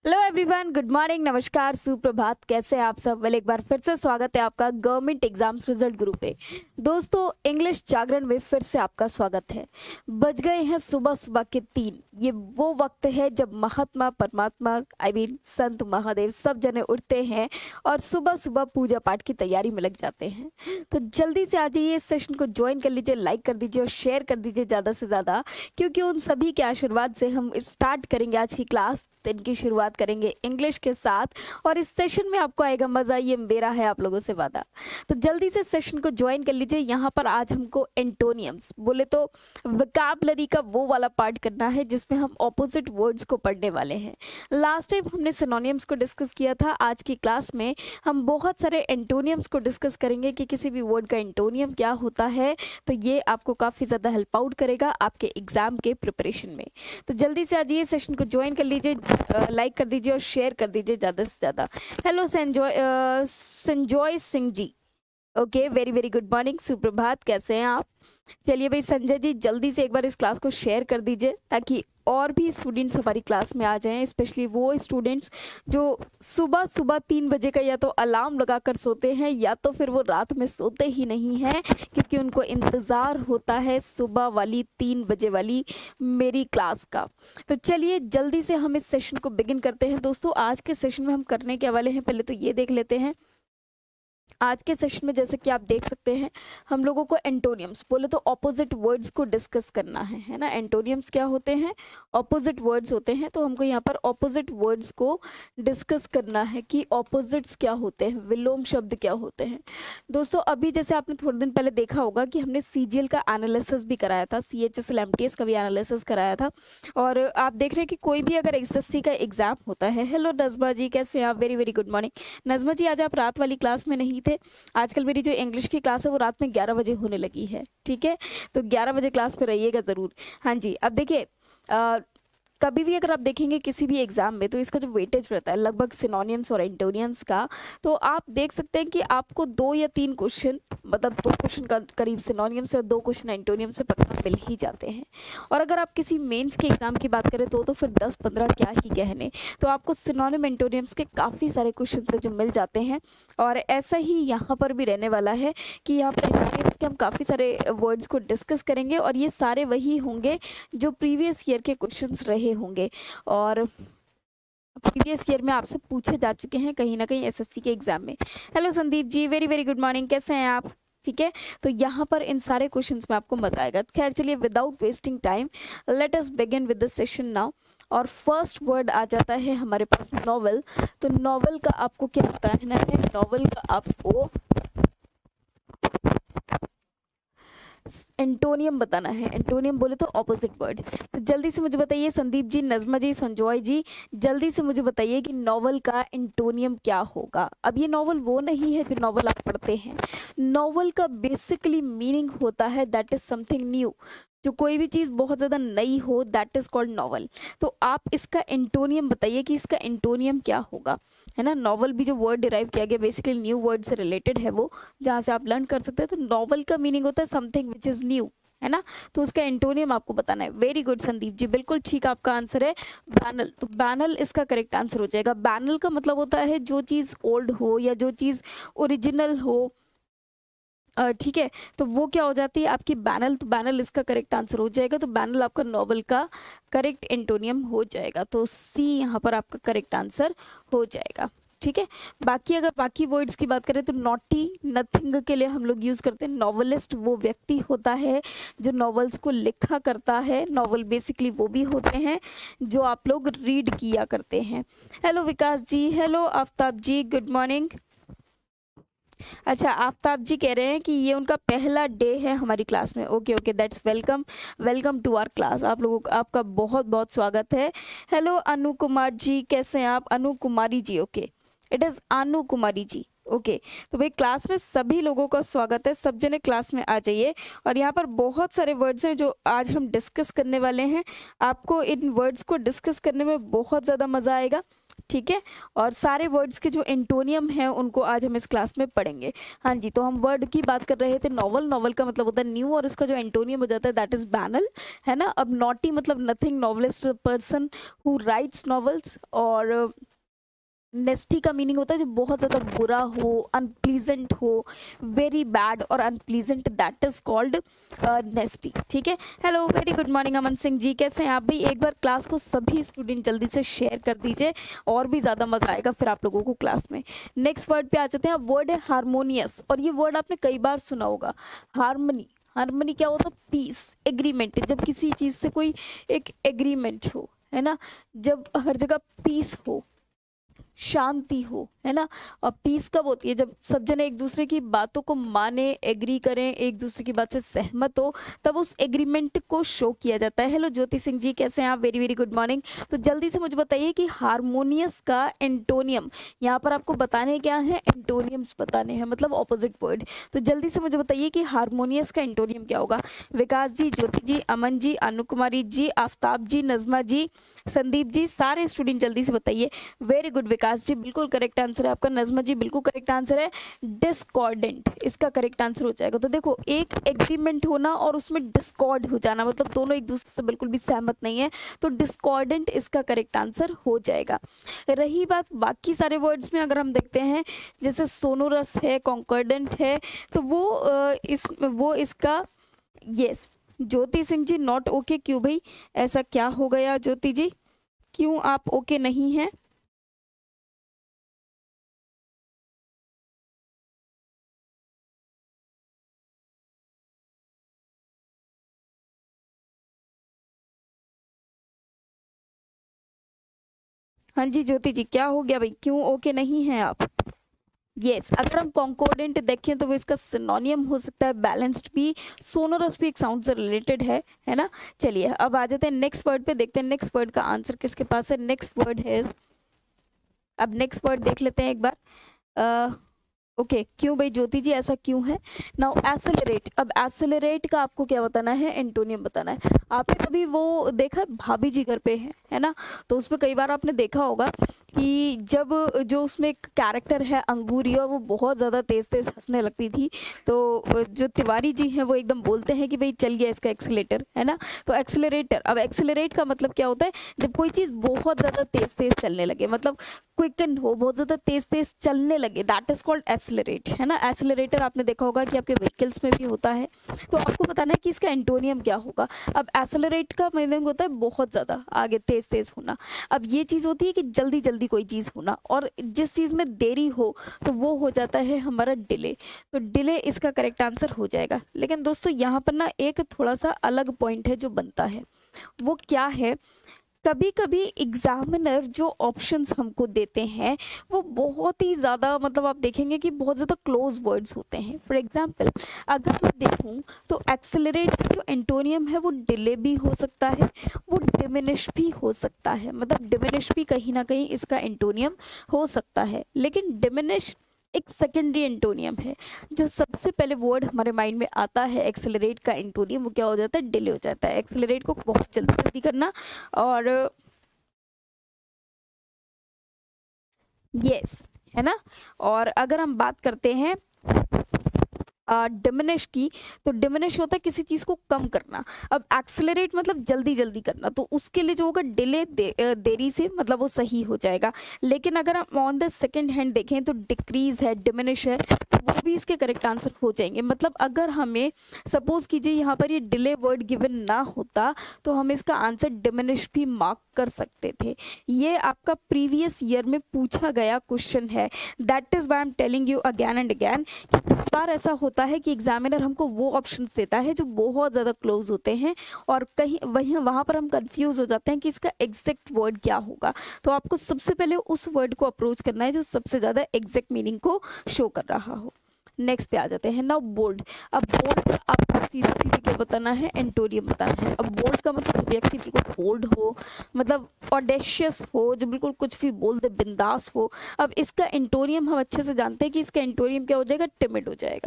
Hello everyone, good morning, नमस्कार, सुप्रभात। कैसे हैं आप सब? वेल, एक बार फिर से स्वागत है आपका गवर्नमेंट एग्जाम्स रिजल्ट ग्रुप पे। दोस्तों, इंग्लिश जागरण में फिर से आपका स्वागत है। बज गए हैं सुबह सुबह के 3। ये वो वक्त है जब महात्मा परमात्मा संत महादेव सब जने उठते हैं और सुबह सुबह पूजा पाठ की तैयारी में लग जाते हैं। तो जल्दी से आ जाइए, इस सेशन को ज्वाइन कर लीजिए, लाइक कर दीजिए और शेयर कर दीजिए ज़्यादा से ज़्यादा, क्योंकि उन सभी के आशीर्वाद से हम स्टार्ट करेंगे आज की क्लास। दिन की शुरुआत करेंगे इंग्लिश के साथ और इस सेशन में आपको आएगा मजा, ये मेरा है आप लोगों से वादा। तो जल्दी से सेशन को ज्वाइन कर लीजिए। यहाँ पर आज हमको एंटोनियम्स बोले तो वोकैबुलरी का वो वाला पार्ट करना है जिसमें हम ऑपोजिट वर्ड्स को पढ़ने वाले हैं। लास्ट टाइम हमने सिनोनियम्स को डिस्कस किया था। आज की क्लास में हम बहुत सारे एंटोनियम्स को डिस्कस करेंगे कि किसी भी वर्ड का एंटोनियम क्या होता है। तो ये आपको काफ़ी ज़्यादा हेल्प आउट करेगा आपके एग्जाम के प्रिपरेशन में। तो जल्दी से आ जाइए, सेशन को ज्वाइन कर लीजिए, लाइक कर दीजिए और शेयर कर दीजिए ज़्यादा से ज़्यादा। Hello Sanjoy Singh ji, okay, very very good morning, सुप्रभात, कैसे हैं आप? चलिए भाई संजय जी, जल्दी से एक बार इस क्लास को शेयर कर दीजिए ताकि और भी स्टूडेंट्स हमारी क्लास में आ जाएं, स्पेशली वो स्टूडेंट्स जो सुबह सुबह 3 बजे का या तो अलार्म लगाकर सोते हैं या तो फिर वो रात में सोते ही नहीं हैं, क्योंकि उनको इंतज़ार होता है सुबह वाली 3 बजे वाली मेरी क्लास का। तो चलिए जल्दी से हम इस सेशन को बिगिन करते हैं। दोस्तों, आज के सेशन में हम करने के वाले हैं, पहले तो ये देख लेते हैं। आज के सेशन में जैसे कि आप देख सकते हैं, हम लोगों को एंटोनियम्स बोले तो ऑपोजिट वर्ड्स को डिस्कस करना है ना। एंटोनियम्स क्या होते हैं? ऑपोजिट वर्ड्स होते हैं। तो हमको यहाँ पर ऑपोजिट वर्ड्स को डिस्कस करना है कि ऑपोजिट्स क्या होते हैं, विलोम शब्द क्या होते हैं। दोस्तों, अभी जैसे आपने थोड़े दिन पहले देखा होगा कि हमने CGL का एनालिसिस भी कराया था, CHSL MTS का भी एनालिसिस कराया था। और आप देख रहे हैं कि कोई भी अगर SSC का एग्जाम होता है। हेलो नजमा जी, कैसे हैं आप? Very very good morning. Najma ji, आज आप रात वाली क्लास में नहीं थे। आजकल मेरी जो इंग्लिश की क्लास है वो रात में 11 बजे होने लगी है, ठीक है? तो 11 बजे क्लास पे रहिएगा ज़रूर। हाँ जी, अब देखिए, कभी भी अगर आप देखेंगे किसी भी एग्जाम में तो इसका जो वेटेज रहता है लगभग सिनोनियम्स और एंटोनियम्स का, तो आप देख सकते हैं कि आपको 2 या 3 क्वेश्चन, मतलब 2 क्वेश्चन का करीब सिनोनियम से और 2 क्वेश्चन एंटोनियम से पक्का मिल ही जाते हैं। और अगर आप किसी मेंस के एग्जाम की बात करें तो फिर 10-15 क्या ही कहने, तो आपको सिनोनिम एंटोनियम्स के काफ़ी सारे क्वेश्चन से जो मिल जाते हैं। और ऐसा ही यहाँ पर भी रहने वाला है कि यहाँ पर एंटोनियम्स के हम काफ़ी सारे वर्ड्स को डिस्कस करेंगे और ये सारे वही होंगे जो प्रीवियस ईयर के क्वेश्चंस रहे होंगे और प्रीवियस ईयर में आपसे पूछे जा चुके हैं कहीं ना कहीं SSC के एग्जाम में। Hello Sandeep ji, very very good morning, कैसे हैं आप? ठीक है, तो यहाँ पर इन सारे क्वेश्चंस में आपको मजा आएगा। खैर चलिए, without wasting time let us begin with the session now. और फर्स्ट वर्ड आ जाता है हमारे पास नॉवल। तो नॉवल का आपको क्या बताना है? नॉवल का आपको एंटोनियम बताना है। एंटोनियम बोले तो ऑपोजिट वर्ड। तो जल्दी से मुझे बताइए संदीप जी, नजमा जी, संजॉय जी, जल्दी से मुझे बताइए कि नॉवल का एंटोनियम क्या होगा। अब ये नॉवल वो नहीं है जो नॉवल आप पढ़ते हैं। नॉवल का बेसिकली मीनिंग होता है दैट इज समथिंग न्यू। जो कोई भी चीज़ बहुत ज़्यादा नई हो, दैट इज़ कॉल्ड नॉवल। तो आप इसका एंटोनियम बताइए कि इसका एंटोनियम क्या होगा, है ना। नॉवल भी जो वर्ड डिराइव किया गया बेसिकली न्यू वर्ड से रिलेटेड है, वो जहाँ से आप लर्न कर सकते हैं। तो नॉवल का मीनिंग होता है समथिंग विच इज़ न्यू, है ना। तो उसका एंटोनियम आपको बताना है। वेरी गुड संदीप जी, बिल्कुल ठीक आपका आंसर है बैनल। तो बैनल इसका करेक्ट आंसर हो जाएगा। बैनल का मतलब होता है जो चीज़ ओल्ड हो या जो चीज़ ओरिजिनल हो, ठीक है, तो वो क्या हो जाती है आपकी बैनल। तो बैनल इसका करेक्ट आंसर हो जाएगा। तो बैनल आपका नॉवल का करेक्ट एंटोनियम हो जाएगा। तो C यहाँ पर आपका करेक्ट आंसर हो जाएगा, ठीक है। बाकी अगर बाकी वर्ड्स की बात करें तो नॉटी, नथिंग के लिए हम लोग यूज़ करते हैं। नॉवलिस्ट वो व्यक्ति होता है जो नॉवेल्स को लिखा करता है। नॉवल बेसिकली वो भी होते हैं जो आप लोग रीड किया करते हैं। Hello Vikas ji, hello Aftab ji, good morning. अच्छा, आफ्ताब जी कह रहे हैं कि ये उनका पहला डे है हमारी क्लास में। Okay okay, that's welcome, welcome to our class. आप लोगों का आपका बहुत बहुत स्वागत है। हेलो अनु कुमार जी, कैसे हैं आप? Anu Kumari ji, okay, it is Anu Kumari ji, okay. तो भाई क्लास में सभी लोगों का स्वागत है, सब जने क्लास में आ जाइए। और यहाँ पर बहुत सारे वर्ड्स हैं जो आज हम डिस्कस करने वाले हैं। आपको इन वर्ड्स को डिस्कस करने में बहुत ज़्यादा मज़ा आएगा। ठीक है, और सारे वर्ड्स के जो एंटोनियम हैं उनको आज हम इस क्लास में पढ़ेंगे। हाँ जी, तो हम वर्ड की बात कर रहे थे नॉवल, नॉवल का मतलब होता है न्यू, और इसका जो एंटोनियम हो जाता है दैट इज बैनल, है ना। अब नॉटी मतलब nothing, novelist person who writes novels, और नेस्टी का मीनिंग होता है जो बहुत ज़्यादा बुरा हो, अनप्लीजेंट हो, वेरी बैड और unpleasant, that is called nasty. ठीक है, hello very good morning Aman Singh ji, कैसे हैं आप भी? एक बार क्लास को सभी स्टूडेंट जल्दी से शेयर कर दीजिए और भी ज़्यादा मजा आएगा फिर आप लोगों को क्लास में। नेक्स्ट वर्ड पे आ जाते हैं। वर्ड है हारमोनियस, और ये वर्ड आपने कई बार सुना होगा। हारमोनी, हारमोनी क्या होता है? पीस, एग्रीमेंट, जब किसी चीज़ से कोई एक एग्रीमेंट हो, है ना, जब हर जगह पीस हो, शांति हो, है ना। और पीस कब होती है? जब सब जने एक दूसरे की बातों को माने, एग्री करें, एक दूसरे की बात से सहमत हो, तब उस एग्रीमेंट को शो किया जाता है। हेलो ज्योति सिंह जी, कैसे हैं आप? Very very good morning. तो जल्दी से मुझे बताइए कि हारमोनियस का एंटोनियम, यहाँ पर आपको बताने क्या है? एंटोनियम्स बताने हैं, मतलब ऑपोजिट वर्ड। तो जल्दी से मुझे बताइए कि हारमोनियस का एंटोनियम क्या होगा? विकास जी, ज्योति जी, अमन जी, अनु कुमारी जी, आफ्ताब जी, नजमा जी, संदीप जी, सारे स्टूडेंट जल्दी से बताइए। वेरी गुड विकास जी, बिल्कुल करेक्ट आंसर है आपका। नजमा जी, बिल्कुल करेक्ट आंसर है। डिस्कॉर्डेंट इसका करेक्ट आंसर हो जाएगा। तो देखो, एक एग्रीमेंट होना और उसमें डिस्कॉर्ड हो जाना, मतलब दोनों एक दूसरे से बिल्कुल भी सहमत नहीं है, तो डिस्कॉर्डेंट इसका करेक्ट आंसर हो जाएगा। रही बात बाकी सारे वर्ड्स में, अगर हम देखते हैं जैसे सोनोरस है, कॉन्कॉर्डेंट है, तो वो इसका yes. Jyoti Singh ji not okay, क्यों भाई? ऐसा क्या हो गया ज्योति जी, क्यों आप ओके नहीं हैं? हाँ जी ज्योति जी, क्या हो गया भाई, क्यों ओके नहीं हैं आप? यस, अगर हम कॉन्कोर्डेंट देखें तो वो इसका सिनोनियम हो सकता है बैलेंस्ड भी, सोनोरस भी एक साउंड से रिलेटेड है ना। चलिए अब आ जाते हैं नेक्स्ट वर्ड पे, देखते हैं नेक्स्ट वर्ड का आंसर किसके पास है। नेक्स्ट वर्ड है, अब नेक्स्ट वर्ड देख लेते हैं एक बार। ओके क्यों भाई ज्योति जी, ऐसा क्यों है? नाउ एसेलरेट, अब एसेलरेट का आपको क्या बताना है? एंटोनियम बताना है। आपने कभी वो देखा, भाभी जी घर पे है ना, तो उसमें कई बार आपने देखा होगा कि जब जो उसमें एक कैरेक्टर है अंगूरी, और वो बहुत ज़्यादा तेज़ तेज़ हंसने लगती थी, तो जो तिवारी जी हैं वो एकदम बोलते हैं कि भाई चल गया इसका एक्सीलेटर, है ना। तो एक्सीलरेटर, अब एक्सीलरेट का मतलब क्या होता है? जब कोई चीज़ बहुत ज़्यादा तेज़ तेज़ चलने लगे, मतलब क्विकन हो, बहुत ज़्यादा तेज़ तेज़ चलने लगे, दैट इज़ कॉल्ड एक्सीलरेट, है ना। एक्सीलरेटर आपने देखा होगा कि आपके व्हीकल्स में भी होता है। तो आपको बताना है कि इसका एंटोनियम क्या होगा। अब एक्सीलरेट का मीनिंग होता है बहुत ज़्यादा आगे तेज़ तेज़ होना। अब ये चीज़ होती है कि जल्दी जल्दी कोई चीज़ होना, और जिस चीज़ में देरी हो तो वो हो जाता है हमारा डिले। तो डिले इसका करेक्ट आंसर हो जाएगा। लेकिन दोस्तों यहाँ पर ना एक थोड़ा सा अलग पॉइंट है जो बनता है, वो क्या है? कभी कभी एग्जामिनर जो ऑप्शंस हमको देते हैं वो बहुत ही ज़्यादा, मतलब आप देखेंगे कि बहुत ज़्यादा क्लोज वर्ड्स होते हैं। फॉर एग्जांपल अगर मैं देखूं तो एक्सेलरेट का जो एंटोनियम है वो डिले भी हो सकता है, वो डिमिनिश भी हो सकता है, मतलब डिमिनिश भी कहीं ना कहीं इसका एंटोनियम हो सकता है। लेकिन डिमिनिश एक सेकेंडरी एंटोनियम है। जो सबसे पहले वर्ड हमारे माइंड में आता है एक्सेलरेट का एंटोनियम, वो क्या हो जाता है? डिले हो जाता है। एक्सेलरेट को बहुत जल्दी जल्दी करना, और यस, है ना। और अगर हम बात करते हैं डिमिनिश की, तो डिमिनिश होता है किसी चीज़ को कम करना। अब एक्सेलरेट मतलब जल्दी जल्दी करना, तो उसके लिए जो होगा डिले, देरी से, मतलब वो सही हो जाएगा। लेकिन अगर हम ऑन द सेकेंड हैंड देखें तो डिक्रीज है, डिमिनिश है, तो वो भी इसके करेक्ट आंसर हो जाएंगे। मतलब अगर हमें सपोज कीजिए यहाँ पर ये डिले वर्ड गिवन ना होता तो हम इसका आंसर डिमिनिश भी मार्क कर सकते थे। ये आपका प्रीवियस ईयर में पूछा गया क्वेश्चन है, that is why I am telling you again and again. इस बार ऐसा होता है कि एग्जामिनर हमको वो ऑप्शंस देता है जो बहुत ज़्यादा क्लोज होते हैं, और कहीं वहाँ पर हम कंफ्यूज हो जाते हैं कि इसका एग्जैक्ट वर्ड क्या होगा। तो आपको सबसे पहले उस वर्ड को अप्रोच करना है जो सबसे ज़्यादा एग्जैक्ट मीनिंग को शो कर रहा हो। नेक्स्ट पे आ जाते हैं नाउ बोल्ड। अब बोल्ड आपको सीधा सीधे क्या बताना है? एंटोनियम बताना है। अब बोल्ड का मतलब व्यक्ति बिल्कुल बोल्ड हो, मतलब ऑडेशियस हो, जो बिल्कुल कुछ भी बोल दे, बिंदास हो। अब इसका एंटोनियम हम अच्छे से जानते हैं कि इसका एंटोनियम क्या हो जाएगा? टिमिड हो जाएगा।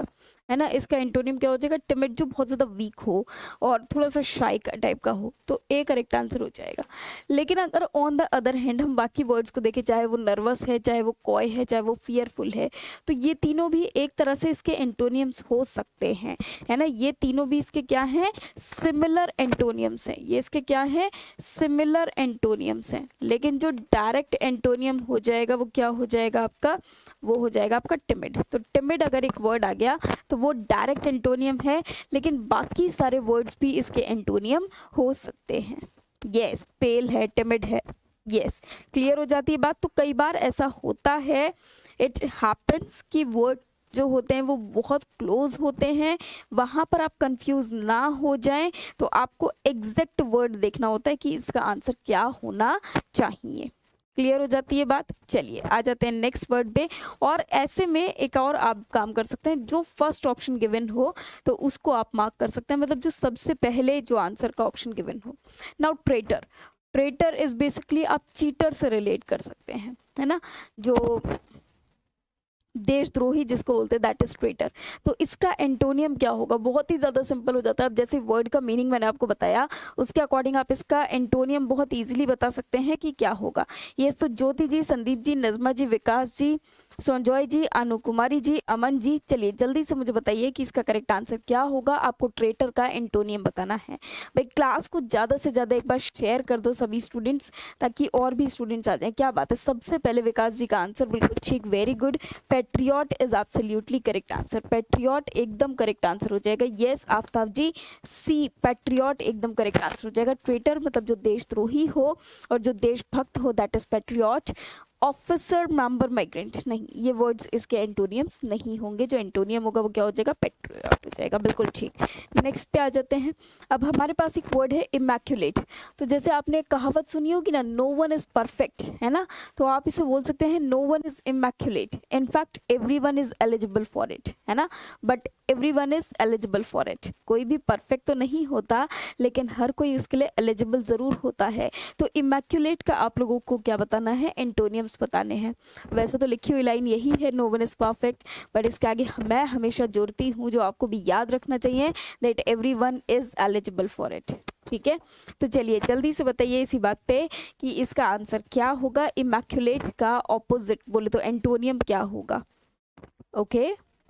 है ना। इसका एंटोनियम क्या हो जाएगा, टिमिड, जो बहुत ज़्यादा वीक हो और थोड़ा सा शाई टाइप का हो, तो ए करेक्ट आंसर हो जाएगा। लेकिन अगर ऑन द अदर हैंड हम बाकी वर्ड्स को देखें, चाहे वो नर्वस है, चाहे वो कॉय है, चाहे वो फियरफुल है, तो ये तीनों भी एक तरह से इसके एंटोनियम्स हो सकते हैं, है ना। ये तीनों भी इसके क्या हैं, सिमिलर एंटोनियम्स हैं। ये इसके क्या है, सिमिलर एंटोनियम्स हैं। लेकिन जो डायरेक्ट एंटोनियम हो जाएगा वो क्या हो जाएगा आपका, वो हो जाएगा आपका टिमिड। तो टिमिड अगर एक वर्ड आ गया तो वो डायरेक्ट एंटोनियम है, लेकिन बाकी सारे वर्ड्स भी इसके एंटोनियम हो सकते हैं। यस, पेल है, टिमिड है। यस, क्लियर हो जाती है बात। तो कई बार ऐसा होता है, इट हैपन्स कि वर्ड जो होते हैं वो बहुत क्लोज होते हैं, वहाँ पर आप कंफ्यूज ना हो जाएं, तो आपको एग्जैक्ट वर्ड देखना होता है कि इसका आंसर क्या होना चाहिए। क्लियर हो जाती है बात। चलिए आ जाते हैं नेक्स्ट वर्ड पे। और ऐसे में एक और आप काम कर सकते हैं, जो फर्स्ट ऑप्शन गिवन हो तो उसको आप मार्क कर सकते हैं, मतलब जो सबसे पहले जो आंसर का ऑप्शन गिवन हो। Now traitor, traitor is basically आप चीटर से रिलेट कर सकते हैं, है ना, जो देशद्रोही जिसको बोलते हैं, दैट इज ट्रेटर। तो इसका एंटोनियम क्या होगा, बहुत ही ज़्यादा सिंपल हो जाता है। अब जैसे वर्ड का मीनिंग मैंने आपको बताया, उसके अकॉर्डिंग आप इसका एंटोनियम बहुत इजीली बता सकते हैं कि क्या होगा। ये तो ज्योति जी, संदीप जी, नजमा जी, विकास जी, संजॉय जी, अनु कुमारी जी, अमन जी, चलिए जल्दी से मुझे बताइए कि इसका करेक्ट आंसर क्या होगा। आपको ट्रेटर का एंटोनियम बताना है। भाई क्लास को ज़्यादा से ज़्यादा एक बार शेयर कर दो सभी स्टूडेंट्स, ताकि और भी स्टूडेंट्स आ जाएं। क्या बात है, सबसे पहले विकास जी का आंसर बिल्कुल ठीक, very good. Patriot is absolutely correct answer, patriot एकदम करेक्ट आंसर हो जाएगा। Yes Aftab ji, C patriot एकदम करेक्ट आंसर हो जाएगा। ट्रेटर मतलब जो देशद्रोही हो और जो देशभक्त हो, that is patriot. Officer, member, migrant नहीं, ये वर्ड्स इसके एंटोनियम्स नहीं होंगे। जो एंटोनियम होगा वो क्या हो जाएगा, पैट्रियट हो जाएगा, बिल्कुल ठीक। नेक्स्ट पे आ जाते हैं। अब हमारे पास एक वर्ड है इमैक्युलेट। तो जैसे आपने कहावत सुनी होगी ना, नो वन इज परफेक्ट, है ना, तो आप इसे बोल सकते हैं no one is immaculate, in fact every one is eligible for it, है ना, but every one is eligible for it. कोई भी परफेक्ट तो नहीं होता, लेकिन हर कोई उसके लिए एलिजिबल जरूर होता है। तो इमैक्युलेट का आप लोगों को क्या बताना है, एंटोनियम्स बताने हैं। वैसे तो लिखी हुई लाइन यही है, no one is perfect, but इसके आगे मैं हमेशा जोड़ती हूँ, जो आपको भी याद रखना चाहिए, that every one is eligible for it. ठीक है, तो चलिए जल्दी से बताइए इसी बात पे कि इसका आंसर क्या होगा। इमैक्युलेट का ऑपोजिट बोले तो एंटोनियम क्या होगा। ओके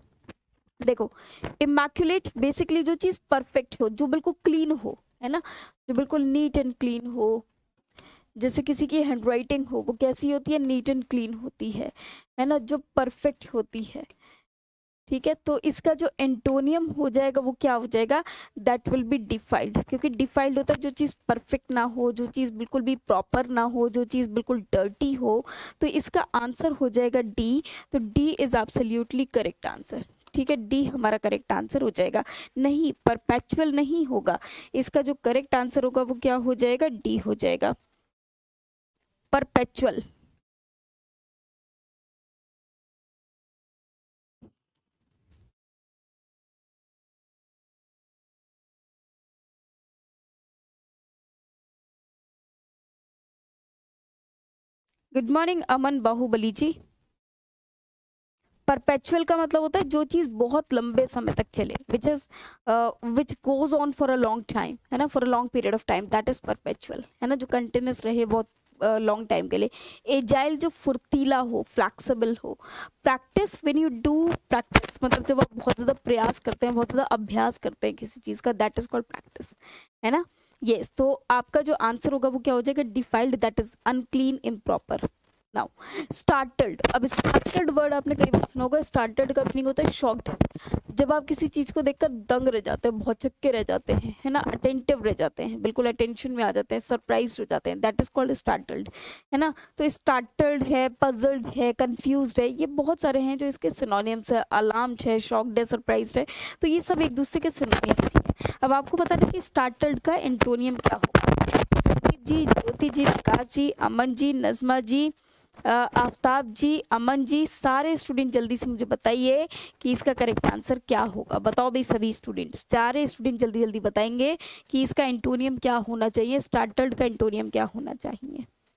देखो, इमैक्युलेट बेसिकली जो चीज परफेक्ट हो, जो बिल्कुल क्लीन हो, है ना, जो बिल्कुल नीट एंड क्लीन हो। जैसे किसी की हैंडराइटिंग हो, वो कैसी होती है, नीट एंड क्लीन होती है ना, जो परफेक्ट होती है। ठीक है, तो इसका जो एंटोनियम हो जाएगा वो क्या हो जाएगा, दैट विल बी डिफाइल्ड। क्योंकि डिफाइल्ड होता है जो चीज़ परफेक्ट ना हो, जो चीज़ बिल्कुल भी प्रॉपर ना हो, जो चीज़ बिल्कुल डर्टी हो। तो इसका आंसर हो जाएगा डी। तो D is absolutely correct answer. ठीक है, डी हमारा करेक्ट आंसर हो जाएगा। नहीं, परपेचुअल नहीं होगा, इसका जो करेक्ट आंसर होगा वो क्या हो जाएगा, डी हो जाएगा, perpetual. Good morning Aman Bahubali ji. Perpetual का मतलब होता है जो चीज बहुत लंबे समय तक चले, which goes on for a long time, है ना, for a long period of time, that is perpetual, है ना, जो कंटिन्यूस रहे बहुत लॉन्ग टाइम के लिए। एजाइल जो फुर्तीला हो, फ्लैक्सिबल हो। Practice, when you do practice, मतलब जब आप बहुत ज़्यादा प्रयास करते हैं, बहुत ज़्यादा अभ्यास करते हैं किसी चीज़ का, दैट इज कॉल्ड प्रैक्टिस, है ना। यस, तो आपका जो आंसर होगा वो क्या हो जाएगा, defiled, that is unclean, improper. Now startled, अब स्टार्टल्ड वर्ड आपने कई बार सुना होगा। स्टार्टल्ड का मीनिंग होता है शॉक्ड, जब आप किसी चीज को देखकर दंग रह जाते हैं, बहुत चक्के रह जाते हैं, है ना, अटेंटिव रह जाते हैं, बिल्कुल अटेंशन में आ जाते हैं, सरप्राइज हो जाते हैं, दैट इज कॉल्ड स्टार्टल्ड, है ना। तो स्टार्टल्ड है, पजल्ड है, कंफ्यूज्ड है, ये बहुत सारे हैं जो इसके सिनोनिम्स है। अलार्म्ड है, शॉक्ड है, सरप्राइज्ड है, तो ये सब एक दूसरे के सिनोनिम्स हैं। अब आपको पता है कि स्टार्टल्ड का एंटोनियम क्या होगा। संदीप जी, ज्योति जी, विकास जी, अमन जी, नजमा जी, आफ्ताब जी, अमन जी, सारे स्टूडेंट जल्दी से मुझे बताइए कि इसका करेक्ट आंसर क्या होगा। बताओ भाई सभी स्टूडेंट्स, सारे स्टूडेंट जल्दी जल्दी बताएंगे कि इसका एंटोनियम क्या होना चाहिए, स्टार्टल्ड का एंटोनियम क्या होना चाहिए।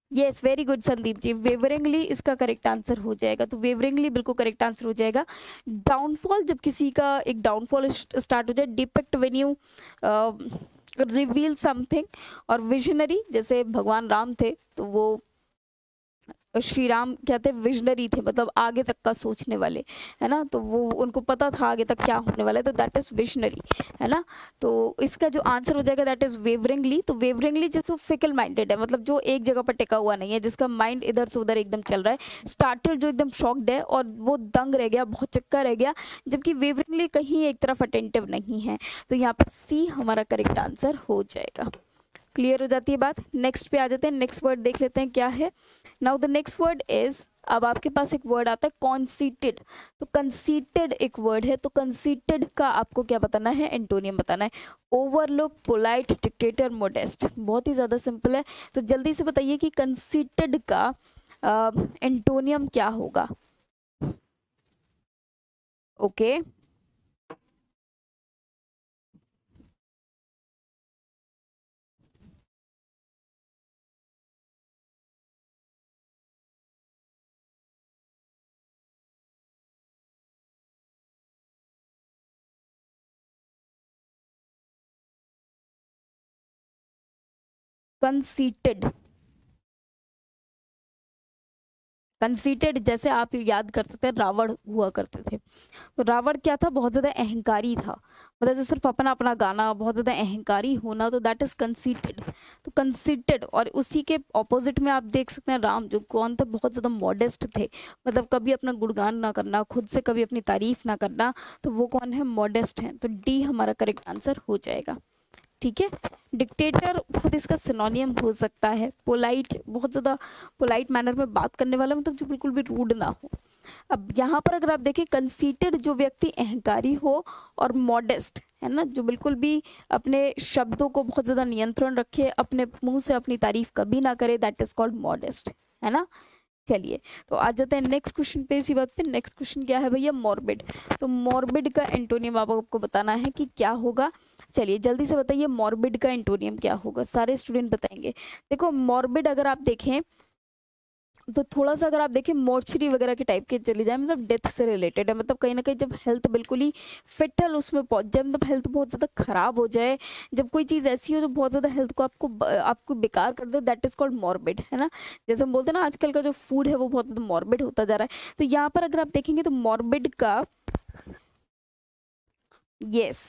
Yes, very good Sandeep ji, waveringly इसका करेक्ट आंसर हो जाएगा। तो वेवरिंगली बिल्कुल करेक्ट आंसर हो जाएगा। डाउनफॉल, जब किसी का एक डाउनफॉल स्टार्ट हो जाए। Depict when you reveal something. और विजनरी, जैसे भगवान राम थे तो वो श्री राम क्या थे, विजनरी थे, मतलब आगे तक का सोचने वाले, है ना। तो वो उनको पता था आगे तक क्या होने वाला है, तो दैट इज विजनरी, है ना। तो इसका जो आंसर हो जाएगा दैट इज वेवरिंगली। तो वेवरिंगली जिसको फिकल माइंडेड है, मतलब जो एक जगह पर टिका हुआ नहीं है, जिसका माइंड इधर से उधर एकदम चल रहा है। स्टार्टेड जो एकदम शॉक्ड है और वो दंग रह गया, बहुत चक्का रह गया, जबकि वेवरिंगली कहीं एक तरफ अटेंटिव नहीं है। तो यहाँ पर सी हमारा करेक्ट आंसर हो जाएगा। क्लियर हो जाती है बात। नेक्स्ट पे आ जाते हैं, नेक्स्ट वर्ड देख लेते हैं क्या है। Now the next word is, अब आपके पास एक वर्ड आता है कॉन्सीटेड। तो कंसीटेड एक वर्ड है, तो कंसीटेड का आपको क्या बताना है, एंटोनियम बताना है। Overlook, polite, dictator, modest. बहुत ही ज्यादा सिंपल है, तो जल्दी से बताइए कि कंसीटेड का एंटोनियम क्या होगा। ओके कंसीटेड, कंसीटेड जैसे आप याद कर सकते हैं रावण हुआ करते थे। तो रावण क्या था, बहुत ज्यादा अहंकारी था, मतलब जो सिर्फ अपना अपना गाना, बहुत ज्यादा अहंकारी होना, तो दैट इज कंसीटेड। तो कंसीटेड, और उसी के ऑपोजिट में आप देख सकते हैं राम, जो कौन थे, बहुत ज्यादा मॉडेस्ट थे, मतलब कभी अपना गुणगान ना करना, खुद से कभी अपनी तारीफ ना करना, तो वो कौन है, मॉडेस्ट है। तो डी हमारा करेक्ट आंसर हो जाएगा। ठीक है। डिक्टेटर खुद इसका सिनोनियम हो सकता है। पोलाइट, बहुत ज़्यादा पोलाइट मैनर में बात करने वाला, मतलब जो बिल्कुल भी रूड ना हो। अब यहाँ पर अगर आप देखें, कंसीटेड जो व्यक्ति अहंकारी हो, और मॉडेस्ट है ना, जो बिल्कुल भी अपने शब्दों को बहुत ज़्यादा नियंत्रण रखे, अपने मुंह से अपनी तारीफ कभी ना करे, दैट इज कॉल्ड मॉडेस्ट, है ना। चलिए, तो आ जाते हैं नेक्स्ट क्वेश्चन पे। इसी बात पे नेक्स्ट क्वेश्चन क्या है भैया, मॉर्बिड। तो मॉर्बिड का एंटोनियम आपको बताना है कि क्या होगा। चलिए जल्दी से बताइए, मॉर्बिड का एंटोनियम क्या होगा, सारे स्टूडेंट बताएंगे। देखो मॉर्बिड अगर आप देखें तो थोड़ा सा, अगर आप देखें मॉर्चरी वगैरह के टाइप के चले जाए, मतलब डेथ से रिलेटेड है, मतलब कहीं ना कहीं जब हेल्थ बिल्कुल ही फिटल उसमें पहुंच जाए, मतलब हेल्थ बहुत ज़्यादा खराब हो जाए, जब कोई चीज़ ऐसी हो जो बहुत ज़्यादा हेल्थ को आपको बेकार कर दे, दैट इज कॉल्ड मॉर्बिड, है ना। जैसे हम बोलते हैं ना, आजकल का जो फूड है वो बहुत ज़्यादा मॉर्बिड होता जा रहा है। तो यहाँ पर अगर आप देखेंगे तो मॉर्बिड का, यस,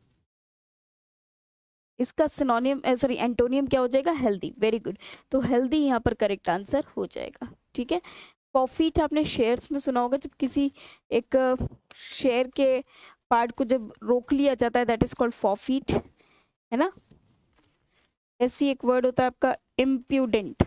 इसका सिनोनियम, सॉरी एंटोनियम क्या हो जाएगा, हेल्दी। Very good. तो हेल्दी यहाँ पर करेक्ट आंसर हो जाएगा। ठीक है। प्रॉफिट आपने शेयर्स में सुना होगा, जब किसी एक शेयर के पार्ट को जब रोक लिया जाता है, दैट इज कॉल्ड फॉरफीट, है ना। ऐसी एक वर्ड होता है आपका इम्प्यूडेंट।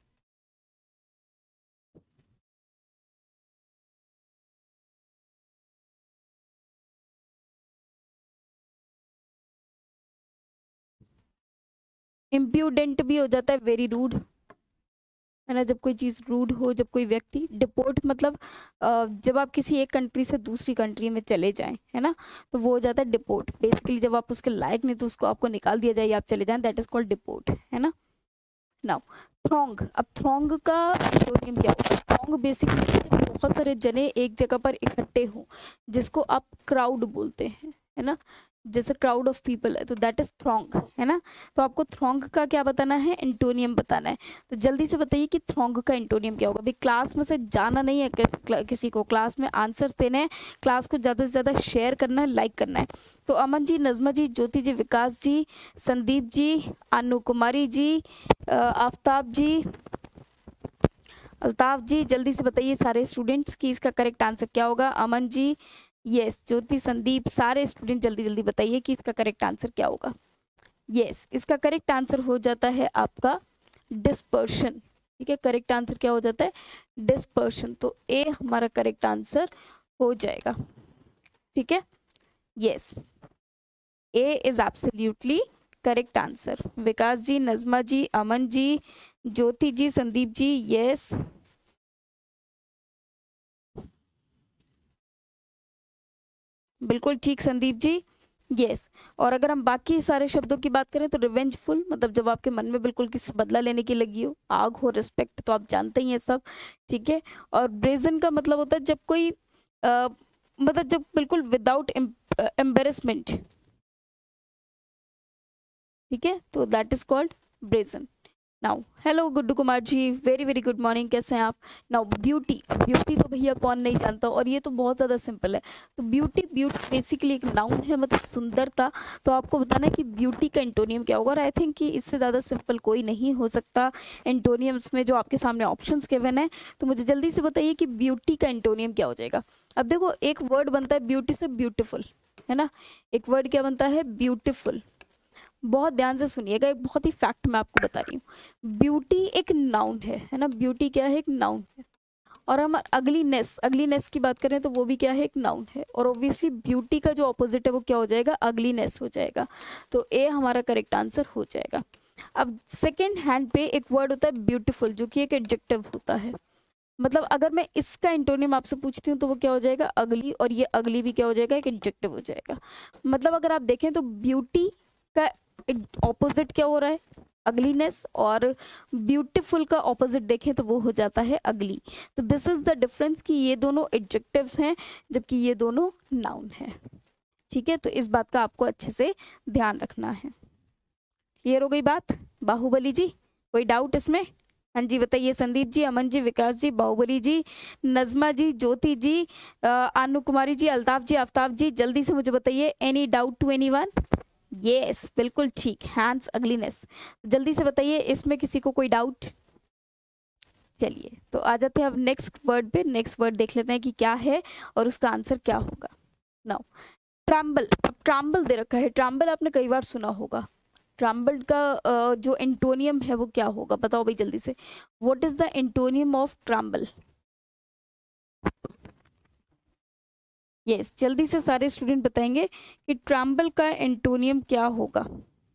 इम्प्यूडेंट भी हो जाता है वेरी रूड, है ना, जब कोई चीज़ रूड हो, जब कोई व्यक्ति। डिपोर्ट मतलब जब आप किसी एक कंट्री से दूसरी कंट्री में चले जाएं, है ना, तो वो हो जाता है डिपोर्ट। बेसिकली जब आप उसके लायक नहीं तो उसको आपको निकाल दिया जाए, आप चले जाएं, दैट इज कॉल्ड डिपोर्ट, है ना। नाउ थ्रॉन्ग, अब थ्रॉन्ग का एंटोनियम क्या होगा। थ्रॉन्ग बेसिकली बहुत सारे जने एक जगह पर इकट्ठे हों, जिसको आप क्राउड बोलते हैं, है ना। जैसे क्राउड ऑफ पीपल है, तो दैट इज थ्रॉन्ग, है ना। तो आपको थ्रॉन्ग का क्या बताना है, एंटोनियम बताना है। तो जल्दी से बताइए कि थ्रॉन्ग का एंटोनियम क्या होगा। अभी क्लास में से जाना नहीं है, किसी को क्लास में आंसर्स देने हैं, क्लास को ज़्यादा से ज़्यादा शेयर करना है, लाइक करना है। तो अमन जी, नज़मा जी, ज्योति जी, विकास जी, संदीप जी, अनु कुमारी जी, आफ्ताब जी, अल्ताफ जी, जल्दी से बताइए सारे स्टूडेंट्स की इसका करेक्ट आंसर क्या होगा। अमन जी, यस, ज्योति, संदीप, सारे स्टूडेंट जल्दी जल्दी बताइए कि इसका करेक्ट आंसर क्या होगा। यस, इसका करेक्ट आंसर हो जाता है आपका डिस्पर्शन। ठीक है, करेक्ट आंसर क्या हो जाता है, डिस्पर्शन। तो ए हमारा करेक्ट आंसर हो जाएगा। ठीक है, yes, A is absolutely correct answer. Vikas ji, Najma ji, Aman ji, Jyoti ji, Sandeep ji, yes, बिल्कुल ठीक संदीप जी, यस। और अगर हम बाकी सारे शब्दों की बात करें तो रिवेंजफुल मतलब जब आपके मन में बिल्कुल किसी बदला लेने की लगी हो, आग हो, रिस्पेक्ट तो आप जानते ही हैं सब, ठीक है। और ब्रेजन का मतलब होता है जब कोई मतलब जब बिल्कुल विदाउट एम्बेरसमेंट, ठीक है, तो that is called brazen. Now hello Guddu Kumar ji, very very good morning, कैसे हैं आप। नाउ ब्यूटी, अब ब्यूटी तो भैया कौन नहीं जानता, और ये तो बहुत ज़्यादा सिंपल है। तो ब्यूटी, ब्यूटी बेसिकली एक नाउन है, मतलब सुंदरता। तो आपको बताना है कि ब्यूटी का एंटोनियम क्या होगा, और आई थिंक कि इससे ज़्यादा सिंपल कोई नहीं हो सकता एंटोनियम्स में जो आपके सामने ऑप्शंस गिवन है। तो मुझे जल्दी से बताइए कि ब्यूटी का एंटोनियम क्या हो जाएगा। अब देखो एक वर्ड बनता है ब्यूटी से, ब्यूटीफुल, है ना। एक वर्ड क्या बनता है, ब्यूटीफुल। बहुत ध्यान से सुनिएगा, एक बहुत ही फैक्ट मैं आपको बता रही हूँ। ब्यूटी एक नाउन है ना, ब्यूटी क्या है, एक नाउन है। और हम अगलीनेस, अगलीनेस की बात करें तो वो भी क्या है, एक नाउन है। और ऑब्वियसली ब्यूटी का जो ऑपोजिट है वो क्या हो जाएगा, अगलीनेस हो जाएगा। तो ए हमारा करेक्ट आंसर हो जाएगा। अब सेकेंड हैंड पे एक वर्ड होता है ब्यूटीफुल, जो कि एक एडजेक्टिव होता है। मतलब अगर मैं इसका एंटोनियम आपसे पूछती हूँ तो वो क्या हो जाएगा, अगली, और ये अगली भी क्या हो जाएगा, एक एडजेक्टिव हो जाएगा। मतलब अगर आप देखें तो ब्यूटी का ऑपोजिट क्या हो रहा है, अगलीनेस, और ब्यूटीफुल का ऑपोजिट देखें तो वो हो जाता है अगली। तो दिस इज द डिफरेंस कि ये दोनों एडजेक्टिव्स हैं जबकि ये दोनों नाउन है, ठीक है। तो इस बात का आपको अच्छे से ध्यान रखना है। क्लियर हो गई बात बाहुबली जी, कोई डाउट इसमें। हाँ जी बताइए, संदीप जी, अमन जी, विकास जी, बाहुबली जी, नजमा जी, ज्योति जी, आनु कुमारी जी, अल्ताफ जी, आफ्ताब जी, जल्दी से मुझे बताइए, any doubt to anyone. Yes बिल्कुल ठीक, हैंड्स अगलीनेस। जल्दी से बताइए इसमें किसी को कोई डाउट। चलिए तो आ जाते हैं अब नेक्स्ट वर्ड पे। नेक्स्ट वर्ड देख लेते हैं कि क्या है और उसका आंसर क्या होगा। नाउ ट्रैम्बल, अब ट्रैम्बल दे रखा है, ट्रैम्बल आपने कई बार सुना होगा। ट्रैम्बल का जो एंटोनियम है वो क्या होगा, बताओ भाई जल्दी से। What is the antonym of tremble. Yes जल्दी से सारे स्टूडेंट बताएंगे कि ट्रैम्बल का एंटोनियम क्या होगा।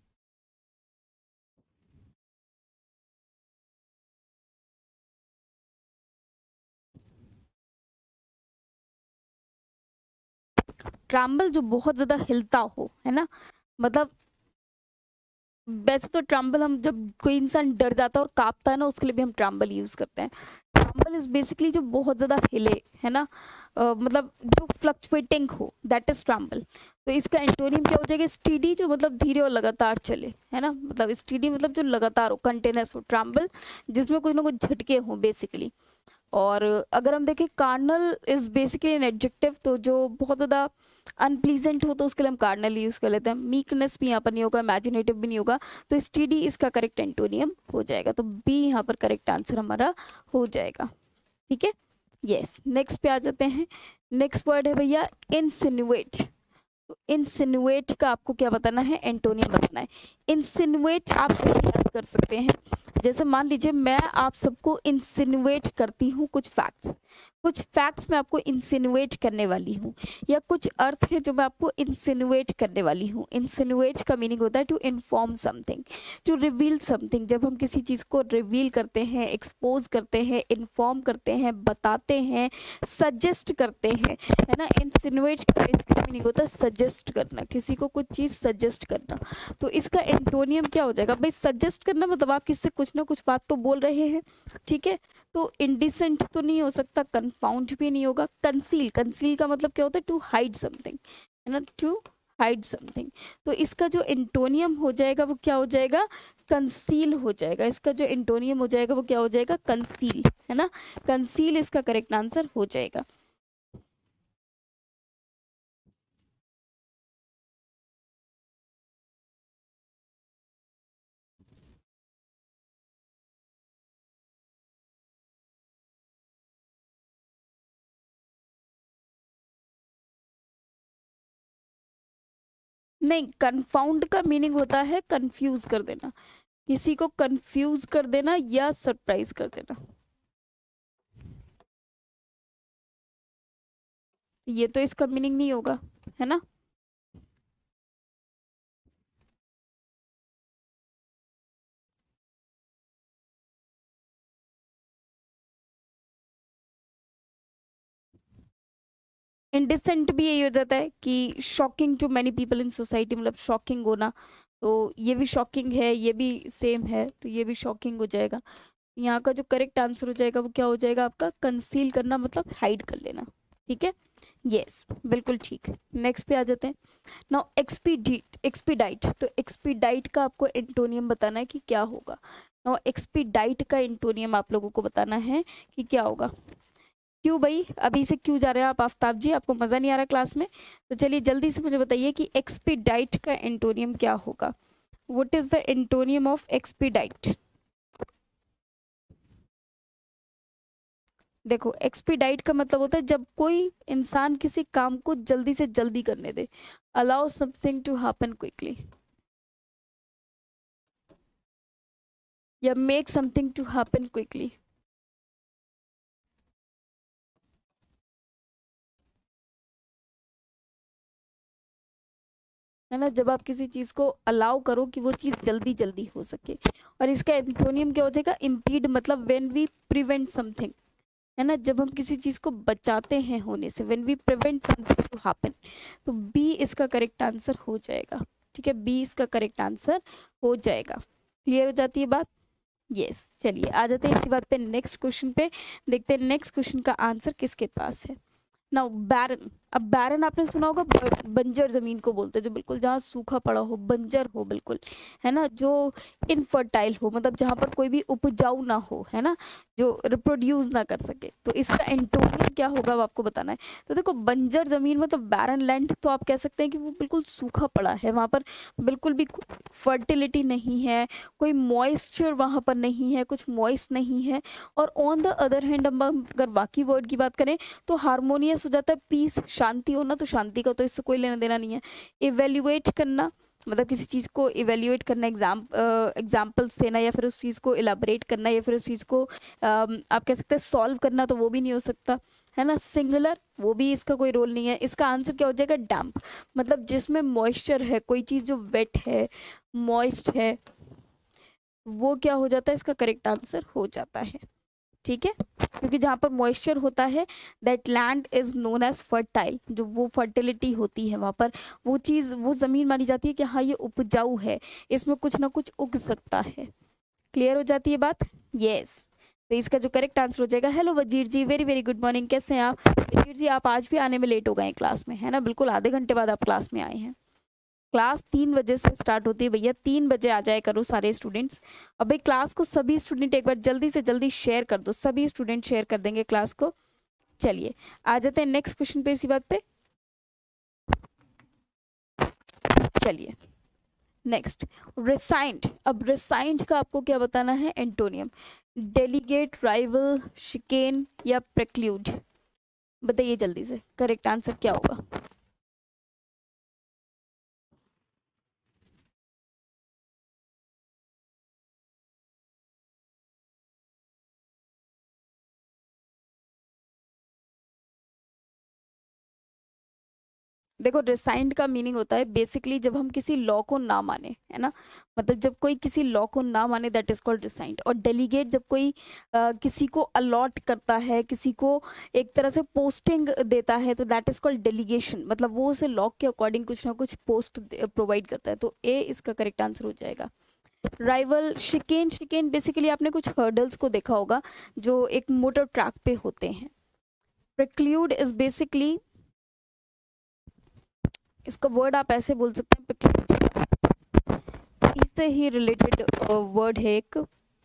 ट्रैम्बल जो बहुत ज्यादा हिलता हो, है ना। मतलब वैसे तो ट्रम्बल हम जब कोई इंसान डर जाता है और कांपता है ना, उसके लिए भी हम ट्रम्बल यूज करते हैं। ट्रम्बल इज बेसिकली जो बहुत ज्यादा हिले, है ना, मतलब जो फ्लक्चुएटिंग हो, दैट इज ट्रम्बल। तो इसका एंटोनियम क्या हो जाएगा, स्टीडी, जो मतलब धीरे और लगातार चले, है ना। मतलब स्टीडी मतलब जो लगातार हो, कंटिन्यूस हो। ट्रम्बल जिसमें कुछ ना कुछ झटके हो बेसिकली। और अगर हम देखें carnal is basically an adjective, तो जो बहुत ज़्यादा अनप्लीजेंट हो तो उसके लिए हम कार्नल यूज कर लेते हैं। मीकनेस भी यहाँ पर नहीं होगा, इमेजिनेटिव भी नहीं होगा। तो स्टीडी इसका करेक्ट एंटोनियम हो जाएगा। तो बी यहाँ पर करेक्ट आंसर हमारा हो जाएगा, ठीक है। यस नेक्स्ट पे आ जाते हैं। नेक्स्ट वर्ड है भैया इंसिनुएट। तो इंसिनुएट का आपको क्या बताना है, एंटोनियम बताना है। इंसिनुएट आप सही याद कर सकते हैं। जैसे मान लीजिए मैं आप सबको इंसिनुएट करती हूँ कुछ फैक्ट्स, कुछ फैक्ट्स मैं आपको इंसिनुएट करने वाली हूँ, या कुछ अर्थ है जो मैं आपको इंसिनुएट करने वाली हूँ। इंसिनुएट का मीनिंग होता है to inform something, to reveal something. जब हम किसी चीज़ को रिवील करते हैं, एक्सपोज करते हैं, इन्फॉर्म करते हैं, बताते हैं, सजेस्ट करते हैं, है ना। इंसिनुएट का इसका मीनिंग होता है सजेस्ट करना, किसी को कुछ चीज़ सजेस्ट करना। तो इसका एंटोनियम क्या हो जाएगा भाई, सजेस्ट करना मतलब आप किससे कुछ ना कुछ बात तो बोल रहे हैं, ठीक है। तो इंडिसेंट तो नहीं हो सकता, कन्फाउंड भी नहीं होगा। कंसील, कंसील का मतलब क्या होता है, टू हाइड समथिंग, है ना, टू हाइड समथिंग। तो इसका जो एंटोनियम हो जाएगा वो क्या हो जाएगा, कंसील हो जाएगा। इसका जो एंटोनियम हो जाएगा वो क्या हो जाएगा, कंसील, है ना। कंसील इसका करेक्ट आंसर हो जाएगा। नहीं, कंफाउंड का मीनिंग होता है कंफ्यूज कर देना, किसी को कंफ्यूज कर देना या सरप्राइज कर देना। ये तो इसका मीनिंग नहीं होगा, है ना। इंडिसेंट भी यही हो जाता है कि shocking to many people in society, मतलब शॉकिंग होना, तो ये भी शॉकिंग है, ये भी सेम है, तो ये भी शॉकिंग हो जाएगा। यहाँ का जो करेक्ट आंसर हो जाएगा वो क्या हो जाएगा आपका, कंसील करना, मतलब हाइड कर लेना। ठीक है, यस, बिल्कुल ठीक। नेक्स्ट पे आ जाते हैं। नाउ एक्सपीडाइट, तो एक्सपीडाइट का आपको एंटोनियम बताना है कि क्या होगा। नाउ एक्सपीडाइट का एंटोनियम आप लोगों को बताना है कि क्या होगा। क्यों भाई, अभी से क्यों जा रहे हैं आप आफ्ताब जी, आपको मज़ा नहीं आ रहा क्लास में? तो चलिए जल्दी से मुझे बताइए कि एक्सपीडाइट का एंटोनियम क्या होगा। What is the antonym of expedite? देखो, एक्सपीडाइट का मतलब होता है जब कोई इंसान किसी काम को जल्दी से जल्दी करने दे, allow something to happen quickly, या make something to happen quickly. है ना, जब आप किसी चीज को अलाउ करो कि वो चीज जल्दी जल्दी हो सके। और इसका एंटोनियम क्या हो जाएगा, इम्पीड, मतलब व्हेन वी प्रिवेंट समथिंग, है ना, जब हम किसी चीज को बचाते हैं होने से, when we prevent something to happen, तो बी इसका करेक्ट आंसर हो जाएगा। ठीक है, बी इसका करेक्ट आंसर हो जाएगा। क्लियर हो जाती है बात? यस, चलिए आ जाते हैं इसी बात पे नेक्स्ट क्वेश्चन पे, देखते हैं नेक्स्ट क्वेश्चन का आंसर किसके पास है। नाउ बैरन, अब बैरन आपने सुना होगा, बंजर जमीन को बोलते हैं, जो बिल्कुल जहाँ सूखा पड़ा हो, बंजर हो बिल्कुल, है ना, जो इनफर्टाइल हो, मतलब जहाँ पर कोई भी उपजाऊ ना हो, है ना, जो रिप्रोड्यूस ना कर सके, तो इसका एंटोनियम क्या होगा वो आपको बताना है। तो देखो, बंजर जमीन मतलब बैरन लैंड, तो आप कह सकते हैं कि वो बिल्कुल सूखा पड़ा है, वहाँ पर बिल्कुल भी फर्टिलिटी नहीं है, कोई मॉइस्चर वहाँ पर नहीं है, कुछ मॉइस्ट नहीं है। और ऑन द अदर हैंड हम अगर बाकी वर्ड की बात करें तो हारमोनियस हो जाता है, पीस, शांति होना, तो शांति का तो इससे कोई लेना देना नहीं है। इवेल्युएट करना, मतलब किसी चीज़ को इवेल्युएट करना, एग्जाम्पल्स देना, या फिर उस चीज़ को इलाबरेट करना, या फिर उस चीज़ को आप कह सकते हैं सॉल्व करना, तो वो भी नहीं हो सकता, है ना। सिंगुलर, वो भी इसका कोई रोल नहीं है। इसका आंसर क्या हो जाएगा, डैम्प, मतलब जिसमें मॉइस्चर है, कोई चीज़ जो वेट है, मॉइस्ट है, वो क्या हो जाता है, इसका करेक्ट आंसर हो जाता है। ठीक है, क्योंकि जहाँ पर मॉइस्चर होता है, that land is known as fertile, जो वो फर्टिलिटी होती है वहाँ पर, वो चीज़, वो ज़मीन मानी जाती है कि हाँ ये उपजाऊ है, इसमें कुछ ना कुछ उग सकता है। क्लियर हो जाती है बात? यस, तो इसका जो करेक्ट आंसर हो जाएगा। Hello Wazir ji, very very good morning, कैसे हैं आप? वजीर जी आप आज भी आने में लेट हो गए हैं क्लास में, है ना, बिल्कुल आधे घंटे बाद आप क्लास में आए हैं। क्लास 3 बजे से स्टार्ट होती है भैया, 3 बजे आ जाए करो सारे स्टूडेंट्स। अब भाई क्लास को सभी स्टूडेंट एक बार जल्दी से जल्दी शेयर कर दो, सभी स्टूडेंट शेयर कर देंगे क्लास को। चलिए आ जाते हैं नेक्स्ट क्वेश्चन पे, इसी बात पे। चलिए नेक्स्ट, रिसाइंड। अब रिसाइंड का आपको क्या बताना है एंटोनियम, डेलीगेट, राइवल, शिकेन या प्रेक्ल्यूड, बताइए जल्दी से करेक्ट आंसर क्या होगा। देखो, रिसाइंड का मीनिंग होता है बेसिकली जब हम किसी लॉ को ना माने, है ना, मतलब जब कोई किसी लॉ को ना माने, दैट इज कॉल्ड रिसाइंड। और डेलीगेट जब कोई किसी को अलॉट करता है, किसी को एक तरह से पोस्टिंग देता है, तो दैट इज कॉल्ड डेलीगेशन, मतलब वो उसे लॉ के अकॉर्डिंग कुछ ना कुछ पोस्ट प्रोवाइड करता है, तो ए इसका करेक्ट आंसर हो जाएगा। राइवल, शिकेन, शिकेन बेसिकली आपने कुछ हर्डल्स को देखा होगा जो एक मोटर ट्रैक पे होते हैं। प्रिक्ल्यूड इज बेसिकली, इसका वर्ड आप ऐसे बोल सकते हैं, इससे ही रिलेटेड वर्ड है एक।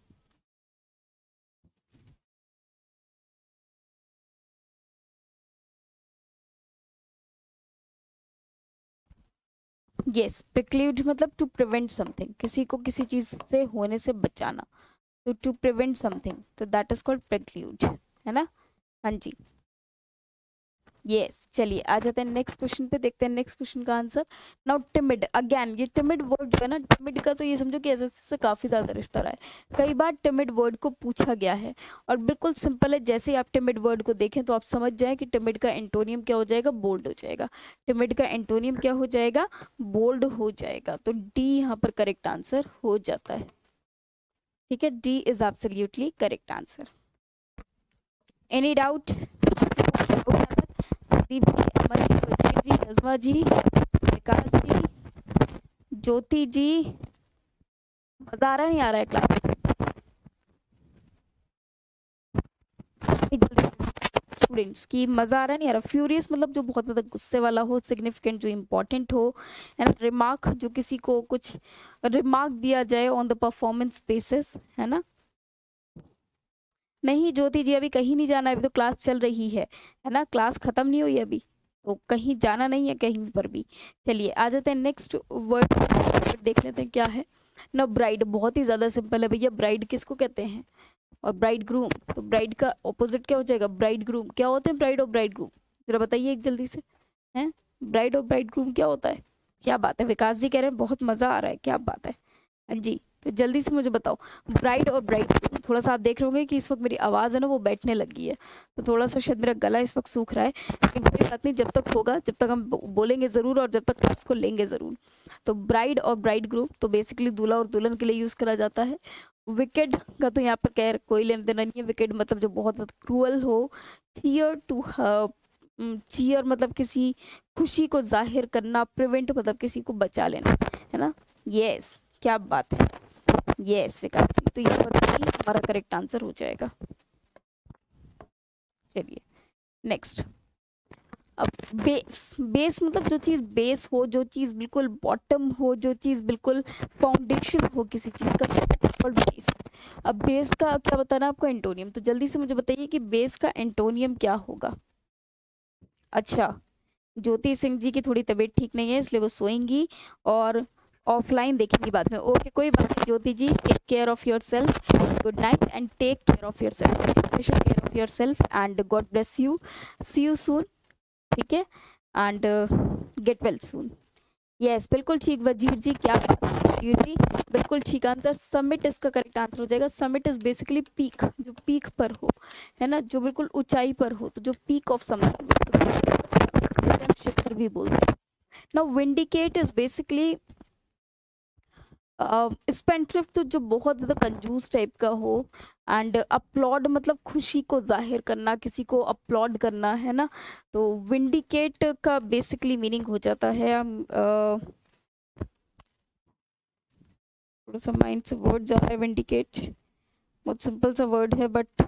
यस, प्रिक्ल्यूड मतलब टू प्रिवेंट समथिंग, किसी को किसी चीज से होने से बचाना, तो टू प्रिवेंट समथिंग, तो दैट इज कॉल्ड प्रिक्ल्यूड, है ना। हाँ जी, यस, चलिए आ जाते हैं नेक्स्ट क्वेश्चन पे, देखते हैं नेक्स्ट क्वेश्चन का आंसर। नाउ टिमिड, अगेन ये टिमिड वर्ड जो है ना, टिमिड का तो ये समझो कि एसएससी से काफी ज्यादा रिश्ता रहा है, कई बार टिमिड वर्ड को पूछा गया है। और बिल्कुल सिंपल है, जैसे ही आप टिमिड वर्ड को देखें तो आप समझ जाएं कि टिमिड का एंटोनियम क्या हो जाएगा, बोल्ड हो जाएगा। टिमिड का एंटोनियम क्या हो जाएगा, बोल्ड हो जाएगा, तो डी यहाँ पर करेक्ट आंसर हो जाता है। ठीक है, D is absolutely correct answer. Any doubt? Sandeep ji Aman ji, Wazir ji, Najma ji, Vikas जी, ज्योति जी। मजा आ रहा नहीं आ रहा है क्लास? स्टूडेंट्स की मजा आ रहा नहीं आ रहा? फ्यूरियस मतलब जो बहुत ज्यादा गुस्से वाला हो, सिग्निफिकेंट जो इम्पोर्टेंट हो, एंड रिमार्क जो किसी को कुछ रिमार्क दिया जाए ऑन द परफॉर्मेंस बेसिस, है ना? नहीं ज्योति जी, अभी कहीं नहीं जाना है, अभी तो क्लास चल रही है ना? क्लास खत्म नहीं हुई अभी, तो कहीं जाना नहीं है कहीं पर भी। चलिए आ जाते हैं नेक्स्ट वर्ड देख लेते हैं क्या है ना। ब्राइड बहुत ही ज्यादा सिंपल है भैया। ब्राइड किसको कहते हैं? और ब्राइड ग्रूम, तो ब्राइड का ऑपोजिट क्या हो जाएगा? Bride groom. क्या होते हैं ब्राइड और ब्राइड ग्रूम? जरा बताइए एक जल्दी से, हैं? ब्राइड और ब्राइड ग्रूम क्या होता है? क्या बात है, विकास जी कह रहे हैं बहुत मजा आ रहा है, क्या बात है। हाँ जी, तो जल्दी से मुझे बताओ ब्राइड और ब्राइड। थोड़ा सा आप देख रहे होंगे कि इस वक्त मेरी आवाज़ है ना वो बैठने लगी है, तो थोड़ा सा शायद मेरा गला इस वक्त सूख रहा है, लेकिन कोई बात नहीं, जब तक होगा, जब तक हम बोलेंगे ज़रूर और जब तक क्लास को लेंगे ज़रूर। तो ब्राइड और ब्राइड ग्रूम तो बेसिकली दूल्हा और दुल्हन के लिए यूज़ करा जाता है। विकेड का तो यहाँ पर कह कोई लेना देना नहीं है। विकेड मतलब जो बहुत ज़्यादा क्रूअल हो। चीयर टू चीयर मतलब किसी खुशी को जाहिर करना। प्रिवेंट मतलब किसी को बचा लेना, है ना? यस, क्या बात है, यस विकास जी, तो यहाँ पर भी हमारा करेक्ट आंसर हो जाएगा। चलिए नेक्स्ट। अब बेस, बेस मतलब जो चीज़ बेस हो, जो चीज़ बिल्कुल बॉटम हो, जो चीज़ बिल्कुल फाउंडेशन हो किसी चीज़ का, बेस। अब बेस का क्या बताना आपको? एंटोनियम। तो जल्दी से मुझे बताइए कि बेस का एंटोनियम क्या होगा? अच्छा, ज्योति सिंह जी की थोड़ी तबीयत ठीक नहीं है इसलिए वो सोएंगी और ऑफलाइन देखेंगी बाद में। ओके कोई बात नहीं Jyoti ji, take care of yourself, good night and take care of yourself, special care of yourself and God bless you, see you soon, ठीक है, and get well soon. Yes बिल्कुल ठीक वजीर जी, क्या बात है वजीर जी, बिल्कुल ठीक आंसर। समिट इसका करेक्ट आंसर हो जाएगा। समिट इज बेसिकली पीक, जो पीक पर हो, है ना, जो बिल्कुल ऊंचाई पर हो, तो जो पीक ऑफ समथिंग जिसे हम शिखर भी बोलते हैं। Now vindicate is basically spendthrift, तो जो बहुत ज्यादा कंजूस टाइप का हो। एंड अपलॉड मतलब खुशी को जाहिर करना, किसी को अपलॉड करना, है ना? तो विंडिकेट का बेसिकली मीनिंग हो जाता है थोड़ा सा माइंड से वर्ड जा रहा है। विंडिकेट बहुत सिंपल सा वर्ड है but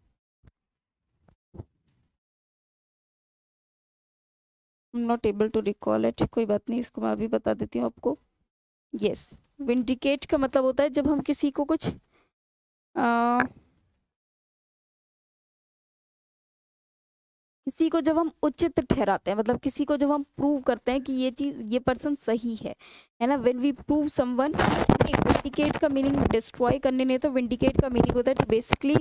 I am not able to recall it. कोई बात नहीं, इसको मैं अभी बता देती हूँ आपको। यस, विंडिकेट का मतलब होता है जब हम किसी को कुछ किसी को जब हम उचित ठहराते हैं, मतलब किसी को जब हम प्रूव करते हैं कि ये चीज, ये पर्सन सही है ना? When we prove someone. Vindicate का मीनिंग डिस्ट्रॉय करने नहीं, तो विंडिकेट का मीनिंग होता है बेसिकली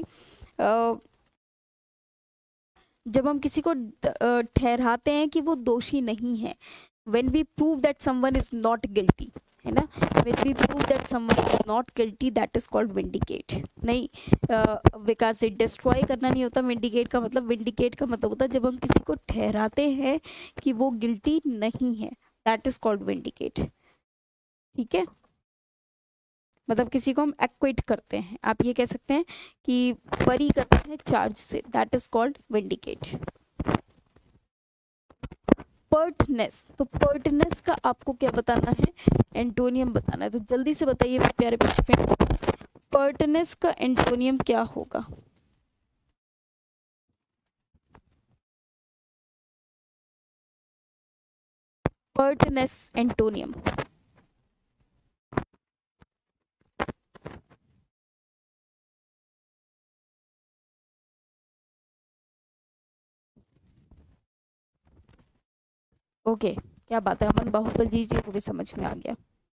जब हम किसी को ठहराते हैं कि वो दोषी नहीं है। When we prove that someone is not guilty, है ना? When we prove that someone is not guilty, that is called vindicate. नहीं विकास से डिस्ट्रॉय करना नहीं होता विंडिकेट का मतलब। विंडिकेट का मतलब होता है जब हम किसी को ठहराते हैं कि वो गिल्टी नहीं है, दैट इज कॉल्ड विंडिकेट, ठीक है? मतलब किसी को हम एक्विट करते हैं, आप ये कह सकते हैं कि बरी करते हैं चार्ज से, that is called vindicate. Pertness, तो पर्टनेस का आपको क्या बताना है? एंटोनियम बताना है। तो जल्दी से बताइए मेरे प्यारे बच्चे, पर्टनेस का एंटोनियम क्या होगा? पर्टनेस एंटोनियम। ओके क्या बात है, अमन बाहुबल जी को भी समझ में आ गया।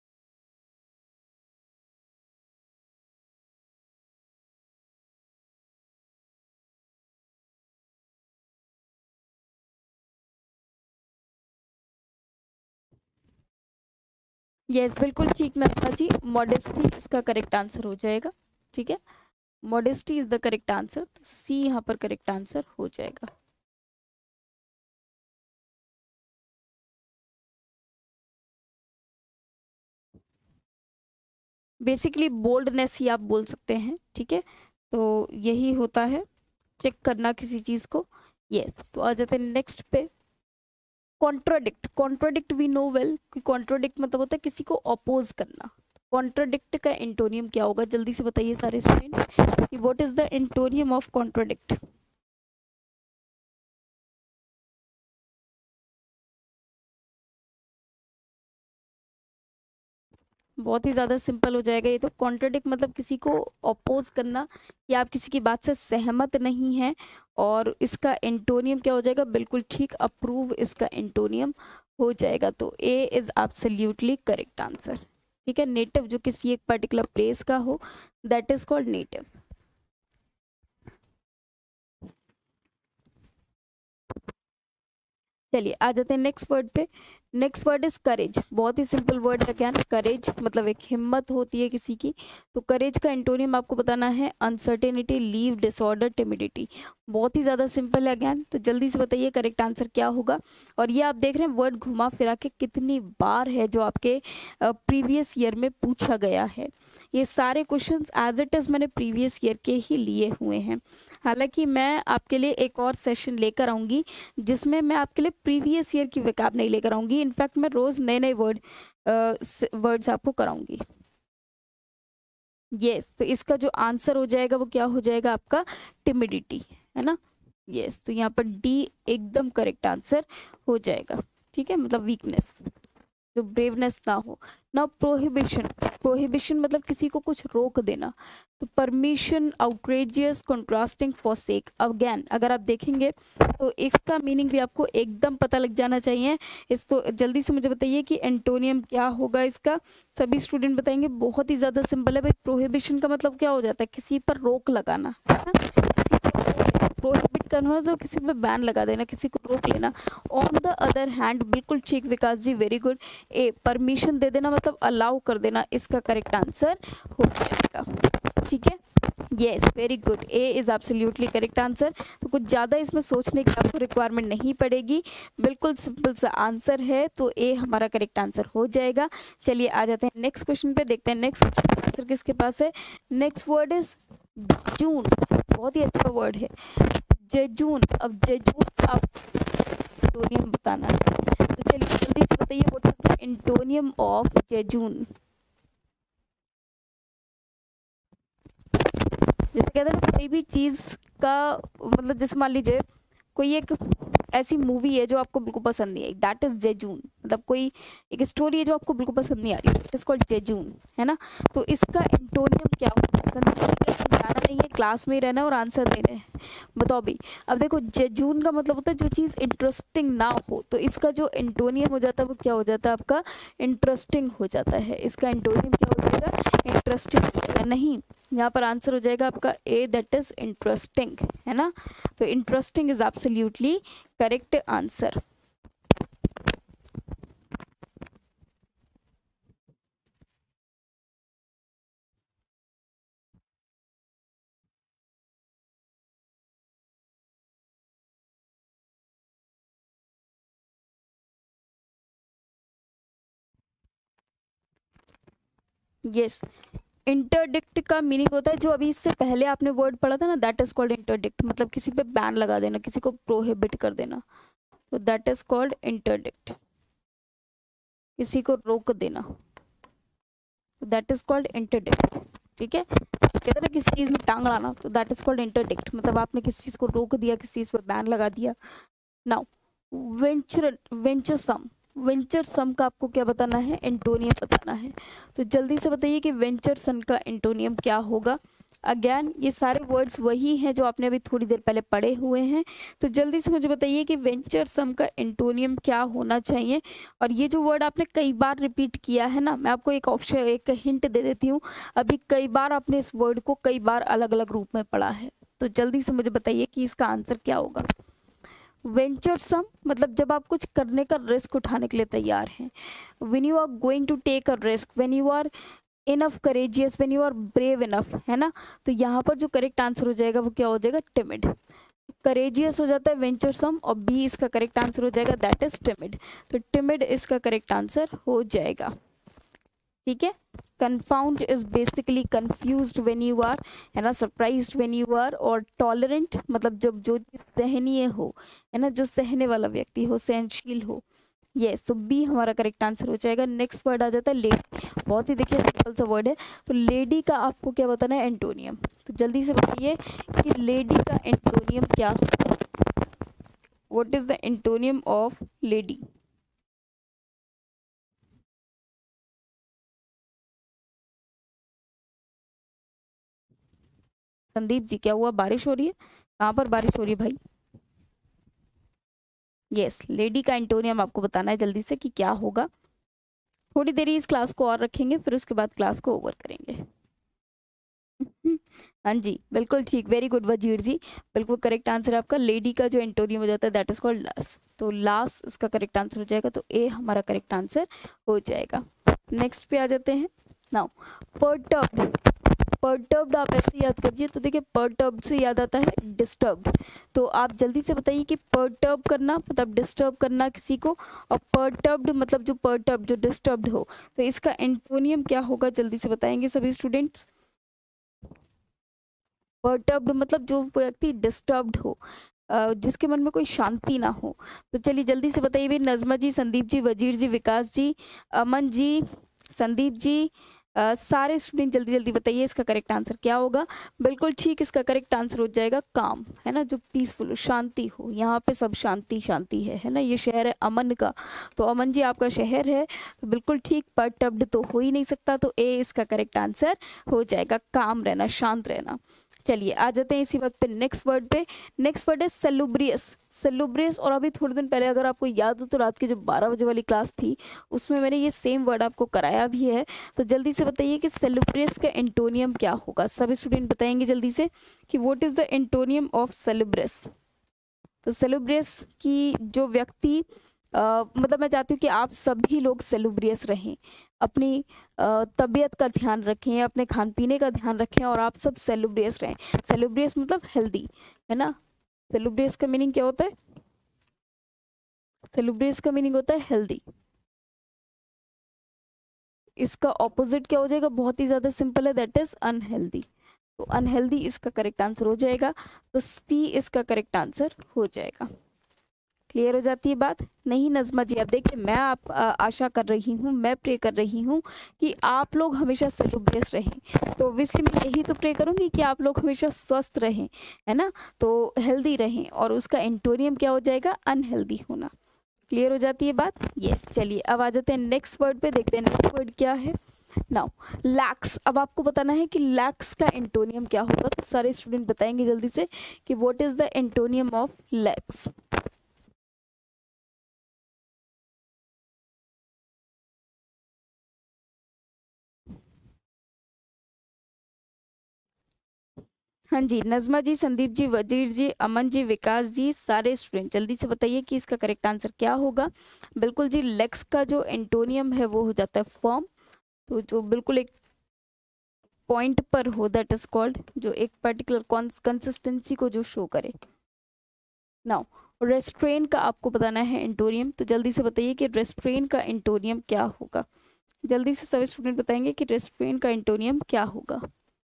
यस बिल्कुल ठीक नफा जी, मॉडेस्टी इसका करेक्ट आंसर हो जाएगा, ठीक है? Modesty is the correct answer, तो सी यहाँ पर करेक्ट आंसर हो जाएगा। बेसिकली बोल्डनेस ही आप बोल सकते हैं, ठीक है? तो यही होता है चेक करना किसी चीज को। यस तो आ जाते हैं नेक्स्ट पे। Contradict, contradict we know well कि कॉन्ट्राडिक्ट मतलब होता है किसी को अपोज करना। कॉन्ट्राडिक्ट का एंटोनियम क्या होगा, जल्दी से बताइए सारे स्टूडेंट्स कि what is the antonym of contradict. बहुत ही ज़्यादा सिंपल हो जाएगा ये तो। कॉन्ट्राडिक्ट मतलब किसी को अपोज करना, या आप किसी की बात से सहमत नहीं हैं, और इसका एंटोनियम क्या हो जाएगा, बिल्कुल ठीक, अप्रूव इसका एंटोनियम हो जाएगा। तो A is absolutely correct answer. ठीक है, नेटिव जो किसी एक पर्टिकुलर प्लेस का हो, दैट इज कॉल्ड नेटिव। चलिए आ जाते हैं नेक्स्ट वर्ड पे। Next word is courage. बहुत ही सिंपल वर्ड है क्या, करेज मतलब एक हिम्मत होती है किसी की। तो करेज का एंटोनियम आपको बताना है अनसर्टेनिटी, लीव, डिसऑर्डर, टिमिडिटी। बहुत ही ज़्यादा सिंपल है अगेन, तो जल्दी से बताइए करेक्ट आंसर क्या होगा। और ये आप देख रहे हैं वर्ड घुमा फिरा के कितनी बार है जो आपके प्रीवियस ईयर में पूछा गया है। ये सारे क्वेश्चंस एज इट इज़ मैंने प्रीवियस ईयर के ही लिए हुए हैं। हालांकि मैं आपके लिए एक और सेशन लेकर आऊँगी जिसमें मैं आपके लिए प्रीवियस ईयर की वैकाब नहीं लेकर आऊँगी। इनफैक्ट मैं रोज़ नए नए वर्ड्स आपको कराऊंगी। यस, तो इसका जो आंसर हो जाएगा वो क्या हो जाएगा आपका, टिमिडिटी, है ना। यस, तो यहाँ पर डी एकदम करेक्ट आंसर हो जाएगा। ठीक है, मतलब वीकनेस, जो ब्रेवनेस ना हो ना। प्रोहिबिशन, प्रोहिबिशन मतलब किसी को कुछ रोक देना। तो permission, outrageous, contrasting, forsake. Again अगर आप देखेंगे तो इसका मीनिंग भी आपको एकदम पता लग जाना चाहिए। इस तो जल्दी से मुझे बताइए कि एंटोनियम क्या होगा इसका। सभी स्टूडेंट बताएंगे। बहुत ही ज़्यादा सिंपल है भाई। प्रोहिबिशन का मतलब क्या हो जाता है, किसी पर रोक लगाना, है ना। प्रोहिबिट करना तो किसी पे बैन लगा देना, किसी को रोक लेना। ऑन द अदर हैंड, बिल्कुल ठीक Vikas ji, very good. A, permission दे देना मतलब अलाउ कर देना, इसका करेक्ट आंसर हो जाएगा। ठीक है, yes, very good, A is absolutely correct answer. तो कुछ ज़्यादा इसमें सोचने की आपको रिक्वायरमेंट नहीं पड़ेगी, बिल्कुल सिंपल सा आंसर है, तो ए हमारा करेक्ट आंसर हो जाएगा। चलिए आ जाते हैं नेक्स्ट क्वेश्चन पे, देखते हैं नेक्स्ट आंसर किसके पास है। Next word is jejune. बहुत ही अच्छा वर्ड है जेजून। अब जेजून आप एंटोनियम बताना है, तो चलिए जल्दी से बताइए what is the antonym of jejune. जैसे कहते हैं ना, कोई भी चीज़ का मतलब, जैसे मान लीजिए कोई एक ऐसी मूवी है जो आपको बिल्कुल पसंद नहीं आई, दैट इज जेजून। मतलब कोई एक स्टोरी है जो आपको बिल्कुल पसंद नहीं आ रही, इट इज कॉल्ड जेजून, है ना। तो इसका एंटोनियम क्या होगा, पसंद जाना नहीं है, क्लास में ही रहना है और आंसर देने हैं। बताओ भी। अब देखो, जेजून का मतलब होता है जो चीज़ इंटरेस्टिंग ना हो, तो इसका जो एंटोनियम हो जाता है वो क्या हो जाता है आपका, इंटरेस्टिंग हो जाता है। इसका एंटोनियम क्या हो जाएगा, इंटरेस्टिंग हो जाएगा। नहीं, यहाँ पर आंसर हो जाएगा आपका ए, दैट इज इंटरेस्टिंग, है ना। तो interesting is absolutely correct answer. Yes, interdict का मीनिंग होता है जो अभी इससे पहले आपने वर्ड पढ़ा था ना, दैट इज कॉल्ड इंटरडिक्ट। मतलब किसी पे बैन लगा देना, किसी को प्रोहिबिट कर देना, तो दैट इज कॉल्ड इंटरडिक्ट। किसी को रोक देना, तो दैट इज कॉल्ड इंटरडिक्ट। ठीक है, कहते हैं ना किसी चीज़ में टांग अड़ाना, तो दैट इज कॉल्ड इंटरडिक्ट। मतलब आपने किसी चीज़ को रोक दिया, किसी चीज़ पर बैन लगा दिया। नाउ वेंचरसम, वेंचरसम का आपको क्या बताना है, एंटोनियम बताना है। तो जल्दी से बताइए कि वेंचरसम का एंटोनियम क्या होगा। अगेन ये सारे वर्ड्स वही हैं जो आपने अभी थोड़ी देर पहले पढ़े हुए हैं। तो जल्दी से मुझे बताइए कि वेंचरसम का एंटोनियम क्या होना चाहिए। और ये जो वर्ड आपने कई बार रिपीट किया है ना, मैं आपको एक ऑप्शन, एक हिंट दे देती हूँ। अभी कई बार आपने इस वर्ड को कई बार अलग अलग रूप में पढ़ा है, तो जल्दी से मुझे बताइए कि इसका आंसर क्या होगा। वेंचरसम मतलब जब आप कुछ करने का रिस्क उठाने के लिए तैयार हैं। When you are going to take a risk, when you are enough courageous, when you are brave enough, है ना। तो यहाँ पर जो करेक्ट आंसर हो जाएगा वो क्या हो जाएगा, टिमिड। करेजियस हो जाता है वेंचरसम, और बी इसका करेक्ट आंसर हो जाएगा, दैट इज टिमिड। तो टिमिड इसका करेक्ट आंसर हो जाएगा। ठीक है। Confound is basically confused when you are, है ना, सरप्राइज्ड व्हेन यू आर, और टॉलरेंट मतलब जब जो चीज़ सहनीय हो, है ना, जो सहने वाला व्यक्ति हो, सहनशील हो। यस, तो बी हमारा करेक्ट आंसर हो जाएगा। नेक्स्ट वर्ड आ जाता है लेडी। बहुत ही देखिए सिंपल सा वर्ड है। तो लेडी का आपको क्या बताना है? एंटोनियम। तो जल्दी से बताइए कि लेडी का एंटोनियम क्या होगा? What is the antonym of lady? Sandeep ji, क्या हुआ? बारिश हो रही है? कहाँ पर बारिश हो रही है भाई? यस, लेडी का एंटोनियम आपको बताना है जल्दी से कि क्या होगा। थोड़ी देरी इस क्लास को और रखेंगे, फिर उसके बाद क्लास को ओवर करेंगे। हाँ जी, बिल्कुल ठीक, वेरी गुड वजीर जी, बिल्कुल करेक्ट आंसर है आपका। लेडी का जो एंटोनियम हो जाता है दैट इज कॉल्ड लास। तो लास इसका करेक्ट आंसर हो जाएगा, तो ए हमारा करेक्ट आंसर हो जाएगा। नेक्स्ट पे आ जाते हैं। Now perturbed. परटर्ब्ड आप ऐसे याद कीजिए, तो देखिए परटर्ब्ड से याद आता है डिस्टर्ब्ड। तो आप जल्दी से बताइए कि परटर्ब करना मतलब डिस्टर्ब करना किसी को, और परटर्ब्ड मतलब जो परटर्ब जो डिस्टर्ब्ड हो, तो इसका एंटोनियम क्या होगा? जल्दी से बताएंगे सभी स्टूडेंट्स। परटर्ब्ड मतलब जो व्यक्ति डिस्टर्ब्ड हो, जिसके मन में कोई शांति ना हो। तो चलिए जल्दी से बताइए भाई, नज़मा जी, संदीप जी, वजीर जी, विकास जी, अमन जी, संदीप जी, सारे स्टूडेंट जल्दी जल्दी बताइए इसका करेक्ट आंसर क्या होगा। बिल्कुल ठीक, इसका करेक्ट आंसर हो जाएगा काम, है ना, जो पीसफुल हो, शांति हो। यहाँ पे सब शांति शांति है ना। ये शहर है अमन का, तो अमन जी आपका शहर है, तो बिल्कुल ठीक, परटर्ब्ड तो हो ही नहीं सकता, तो ए इसका करेक्ट आंसर हो जाएगा, काम रहना, शांत रहना। चलिए आ जाते हैं इसी बात पे नेक्स्ट वर्ड पे। नेक्स्ट वर्ड है सेलुब्रियस। सेलुब्रियस, और अभी थोड़े दिन पहले अगर आपको याद हो तो रात की जो 12 बजे वाली क्लास थी उसमें मैंने ये सेम वर्ड आपको कराया भी है। तो जल्दी से बताइए कि सेलुब्रियस का एंटोनियम क्या होगा? सभी स्टूडेंट बताएंगे जल्दी से कि what is the antonym of salubrious. तो सेलुब्रियस की जो व्यक्ति मतलब मैं चाहती हूँ कि आप सभी लोग सेलुब्रियस रहें, अपनी तबीयत का ध्यान रखें, अपने खान पीने का ध्यान रखें, और आप सब सेलुब्रियस रहें। सेलुब्रियस मतलब हेल्दी, है ना। सेलुब्रियस का मीनिंग क्या होता है? सेलुब्रियस का मीनिंग होता है हेल्दी। इसका ऑपोजिट क्या हो जाएगा? बहुत ही ज्यादा सिंपल है, दैट इज अनहेल्दी। तो अनहेल्दी इसका करेक्ट आंसर हो जाएगा, तो सी इसका करेक्ट आंसर हो जाएगा। क्लियर हो जाती है बात? नहीं नज़मा जी, अब देखिए मैं आप आशा कर रही हूँ, मैं प्रे कर रही हूँ कि आप लोग हमेशा सेलुब्रियस रहें। तो ऑब्वियसली मैं यही तो प्रे करूँगी कि आप लोग हमेशा स्वस्थ रहें, है ना, तो हेल्दी रहें, और उसका एंटोनियम क्या हो जाएगा? अनहेल्दी होना। क्लियर हो जाती है बात? यस। चलिए अब आ जाते हैं नेक्स्ट वर्ड पे, देखते हैं नेक्स्ट वर्ड क्या है। Now lax. अब आपको बताना है कि लैक्स का एंटोनियम क्या होगा। तो सारे स्टूडेंट बताएंगे जल्दी से कि what is the antonym of lax. हाँ जी, नज़मा जी, संदीप जी, वजीर जी, अमन जी, विकास जी, सारे स्टूडेंट जल्दी से बताइए कि इसका करेक्ट आंसर क्या होगा। बिल्कुल जी, लेक्स का जो एंटोनियम है वो हो जाता है फॉर्म। तो जो बिल्कुल एक पॉइंट पर हो, दैट इज कॉल्ड, जो एक पर्टिकुलर कंसिस्टेंसी को जो शो करे। नाउ रेस्ट्रेन का आपको बताना है एंटोनियम। तो जल्दी से बताइए कि रेस्ट्रेन का एंटोनियम क्या होगा। जल्दी से सभी स्टूडेंट बताएंगे कि रेस्ट्रेन का एंटोनियम क्या होगा।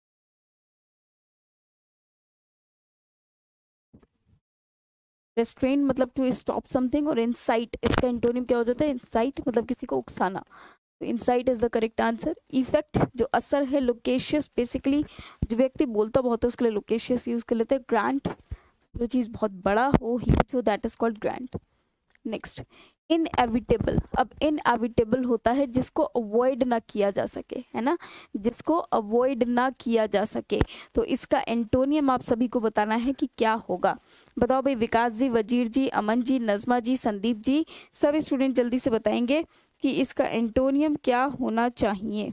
रेस्ट्रेन मतलब टू स्टॉप समथिंग, और इंसाइट इसका एंटोनियम क्या हो जाता है? इंसाइट मतलब किसी को उकसाना। तो incite is the correct answer. Effect जो असर है, लोकेशियस बेसिकली जो व्यक्ति बोलता बहुत है उसके लिए लोकेशियस यूज कर लेते हैं। ग्रांट जो चीज़ बहुत बड़ा हो, ह्यूज हो, that is called grant. Next inevitable. अब इनएविटेबल होता है जिसको अवॉइड ना किया जा सके, है ना, जिसको अवॉइड ना किया जा सके। तो इसका एंटोनियम आप सभी को बताना है कि क्या होगा। बताओ भाई, विकास जी, वजीर जी, अमन जी, नज़मा जी, संदीप जी, सभी स्टूडेंट जल्दी से बताएंगे कि इसका एंटोनियम क्या होना चाहिए।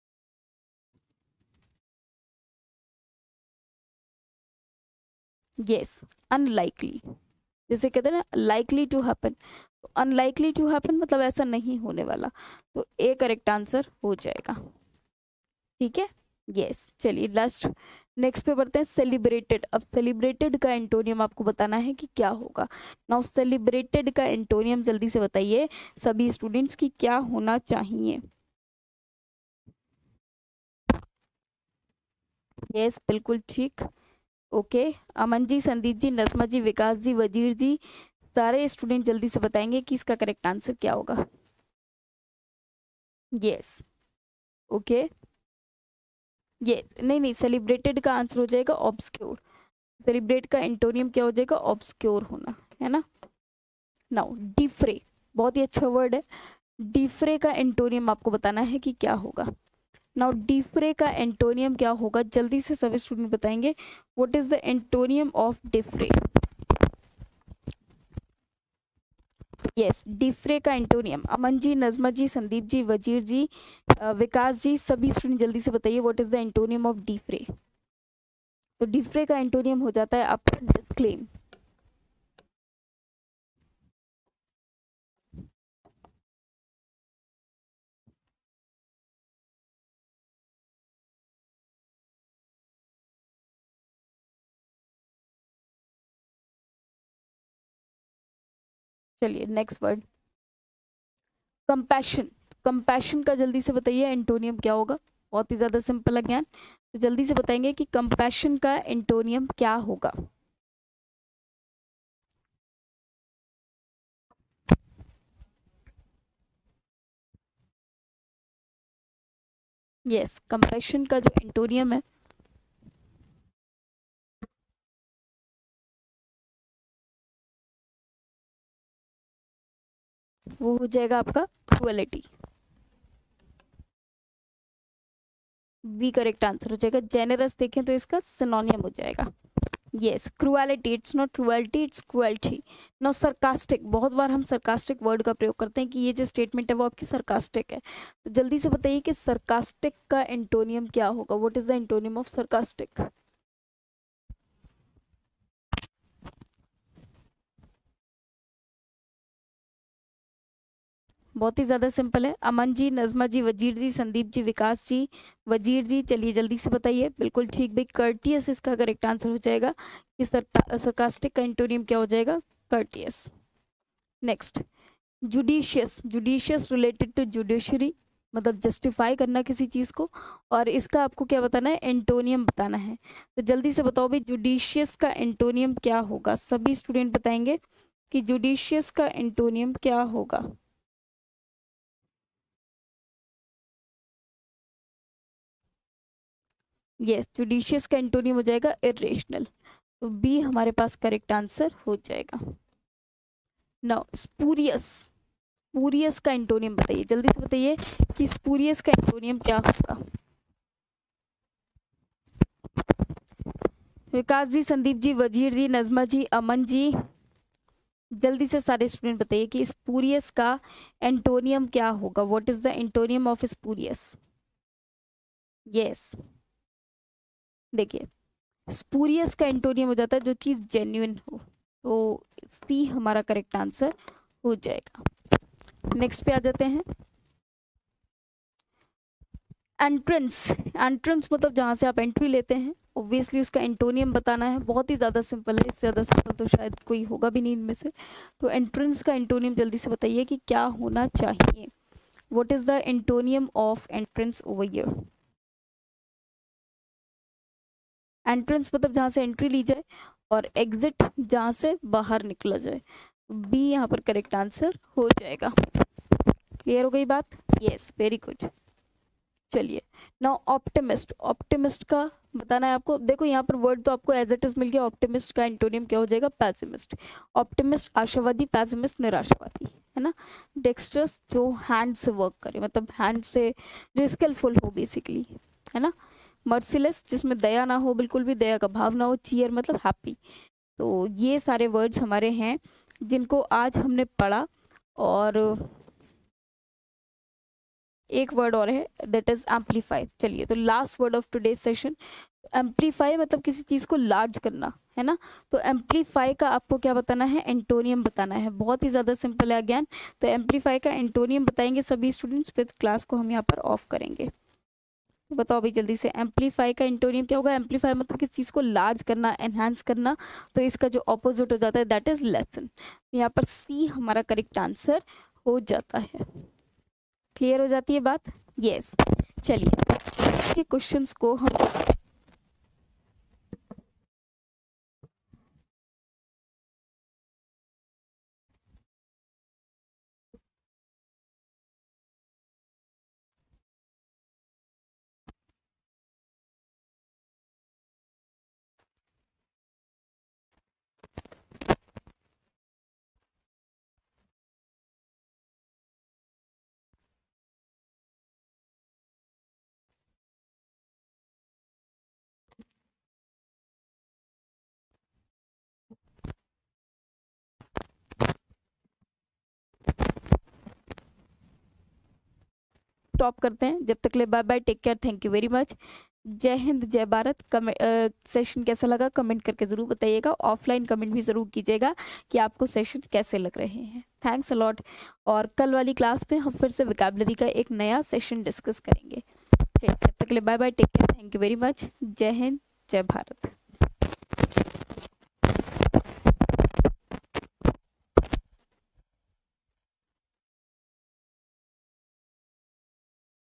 Yes, unlikely. जैसे कहते हैं ना, लाइकली टू हैपन, तो अनलाइकली टू हैपन मतलब ऐसा नहीं होने वाला। तो ए करेक्ट आंसर हो जाएगा। ठीक है, यस। चलिए लास्ट नेक्स्ट पे बढ़ते हैं, सेलिब्रेटेड। अब सेलिब्रेटेड का एंटोनियम आपको बताना है कि क्या होगा। नाउ सेलिब्रेटेड का एंटोनियम जल्दी से बताइए सभी स्टूडेंट्स की क्या होना चाहिए। यस, बिल्कुल ठीक। ओके, अमन जी, संदीप जी, नजमा जी, विकास जी, वजीर जी, सारे स्टूडेंट जल्दी से बताएंगे कि इसका करेक्ट आंसर क्या होगा। यस, ओके, यस, नहीं नहीं, सेलिब्रेटेड का आंसर हो जाएगा ऑब्सक्योर। सेलिब्रेट का एंटोनियम क्या हो जाएगा? ऑब्सक्योर होना, है ना। नाउ डिफ्रे, बहुत ही अच्छा वर्ड है। डिफ्रे का एंटोनियम आपको बताना है कि क्या होगा। नाउ डिफ्रे का एंटोनियम क्या होगा, जल्दी से सभी स्टूडेंट बताएंगे। What is the antonym of defray? Yes, defray का एंटोनियम। अमन जी, नजमा जी, संदीप जी, वजीर जी, विकास जी, सभी स्टूडेंट जल्दी से बताइए what is the antonym of defray. तो डिफ्रे का एंटोनियम हो जाता है आपका डिस्क्लेम। चलिए नेक्स्ट वर्ड, कंपैशन। कंपैशन का जल्दी से बताइए एंटोनियम क्या होगा। बहुत ही ज्यादा सिंपल है ज्ञान, तो जल्दी से बताएंगे कि कंपैशन का एंटोनियम क्या होगा। यस, कंपैशन का जो एंटोनियम है वो हो जाएगा आपका क्रुएलिटी। बी करेक्ट आंसर हो जाएगा। जेनरस देखें तो इसका सिनोनियम हो जाएगा। Yes, cruelty, it's not cruelty, it's cruelty. No sarcastic, बहुत बार हम सरकास्टिक वर्ड का प्रयोग करते हैं कि ये जो स्टेटमेंट है वो आपकी सरकास्टिक है। तो जल्दी से बताइए कि सरकास्टिक का एंटोनियम क्या होगा। What is the antonym of sarcastic? बहुत ही ज्यादा सिंपल है। अमन जी, नजमा जी, वजीर जी, संदीप जी, विकास जी, वजीर जी, चलिए जल्दी से बताइए। बिल्कुल ठीक भाई, कर्टियस इसका करेक्ट आंसर हो जाएगा कि सरकास्टिक का एंटोनियम क्या हो जाएगा? Courteous. Next, judicious. Judicious related to judiciary, मतलब जस्टिफाई करना किसी चीज को, और इसका आपको क्या बताना है? एंटोनियम बताना है। तो जल्दी से बताओ भाई, जुडिशियस का एंटोनियम क्या होगा। सभी स्टूडेंट बताएंगे कि जुडिशियस का एंटोनियम क्या होगा। यस, जुडिशियस का एंटोनियम हो जाएगा इरेशनल। तो बी हमारे पास करेक्ट आंसर हो जाएगा। Now spurious. स्पूरियस का एंटोनियम बताइए, जल्दी से बताइए कि स्पूरियस का एंटोनियम क्या होगा। विकास जी, संदीप जी, वजीर जी, नजमा जी, अमन जी, जल्दी से सारे स्टूडेंट बताइए कि स्पूरियस का एंटोनियम क्या होगा। What is the antonym of spurious? Yes, देखिए, स्पूरियस का एंटोनियम हो जाता है जो चीज जेन्युइन हो। तो सी हमारा करेक्ट आंसर हो जाएगा। नेक्स्ट पे आ जाते हैं। एंट्रेंस। एंट्रेंस मतलब जहाँ से आप एंट्री लेते हैं, ऑब्वियसली उसका एंटोनियम बताना है। बहुत ही ज़्यादा सिंपल है, इससे ज़्यादा सिंपल तो शायद कोई होगा भी नहीं इनमें से। तो एंट्रेंस का एंटोनियम जल्दी से बताइए कि क्या होना चाहिए। What is the antonym of entrance over here? Entrance मतलब जहाँ से एंट्री ली जाए, और एग्जिट जहाँ से बाहर निकला जाए। बी यहाँ पर करेक्ट आंसर हो जाएगा। क्लियर हो गई बात? Yes, very good. चलिए, नाउ ऑप्टिमिस्ट। ऑप्टिमिस्ट का बताना है आपको। देखो यहाँ पर वर्ड तो आपको एज इट इज मिल गया। ऑप्टिमिस्ट का एंटोनियम क्या हो जाएगा? पैसिमिस्ट। ऑप्टिमिस्ट आशावादी, पैसिमिस्ट निराशावादी, है ना। डेक्स्ट्रस जो हैंड से वर्क करे, मतलब हैंड से जो स्किलफुल हो बेसिकली, है ना। मर्सिलेस जिसमें दया ना हो, बिल्कुल भी दया का भाव ना हो। चीयर मतलब हैप्पी। तो ये सारे वर्ड्स हमारे हैं जिनको आज हमने पढ़ा। और एक वर्ड और है, दैट इज एम्पलीफाई। चलिए, तो last word of today session, amplify मतलब किसी चीज को लार्ज करना, है ना। तो एम्पलीफाई का आपको क्या बताना है? एंटोनियम बताना है। बहुत ही ज्यादा सिंपल है अगेन। तो एम्पलीफाई का एंटोनियम बताएंगे सभी स्टूडेंट्स, फिर क्लास को हम यहाँ पर ऑफ करेंगे। तो बताओ भाई जल्दी से, एम्पलीफाई का एंटोनियम क्या होगा? एम्पलीफाई मतलब किसी चीज को लार्ज करना, एनहांस करना। तो इसका जो ऑपोजिट हो जाता है दैट इज लेसन। यहाँ पर सी हमारा करेक्ट आंसर हो जाता है। क्लियर हो जाती है बात? यस। चलिए, के क्वेश्चंस को हम स्टॉप करते हैं। जब तक ले bye bye, take care, thank you very much. जय हिंद, जय भारत। सेशन कैसा लगा कमेंट करके ज़रूर बताइएगा। ऑफलाइन कमेंट भी ज़रूर कीजिएगा कि आपको सेशन कैसे लग रहे हैं। Thanks a lot. और कल वाली क्लास में हम फिर से वोकैबुलरी का एक नया सेशन डिस्कस करेंगे। जब तक ले bye bye, take care, thank you very much. जय हिंद, जय भारत।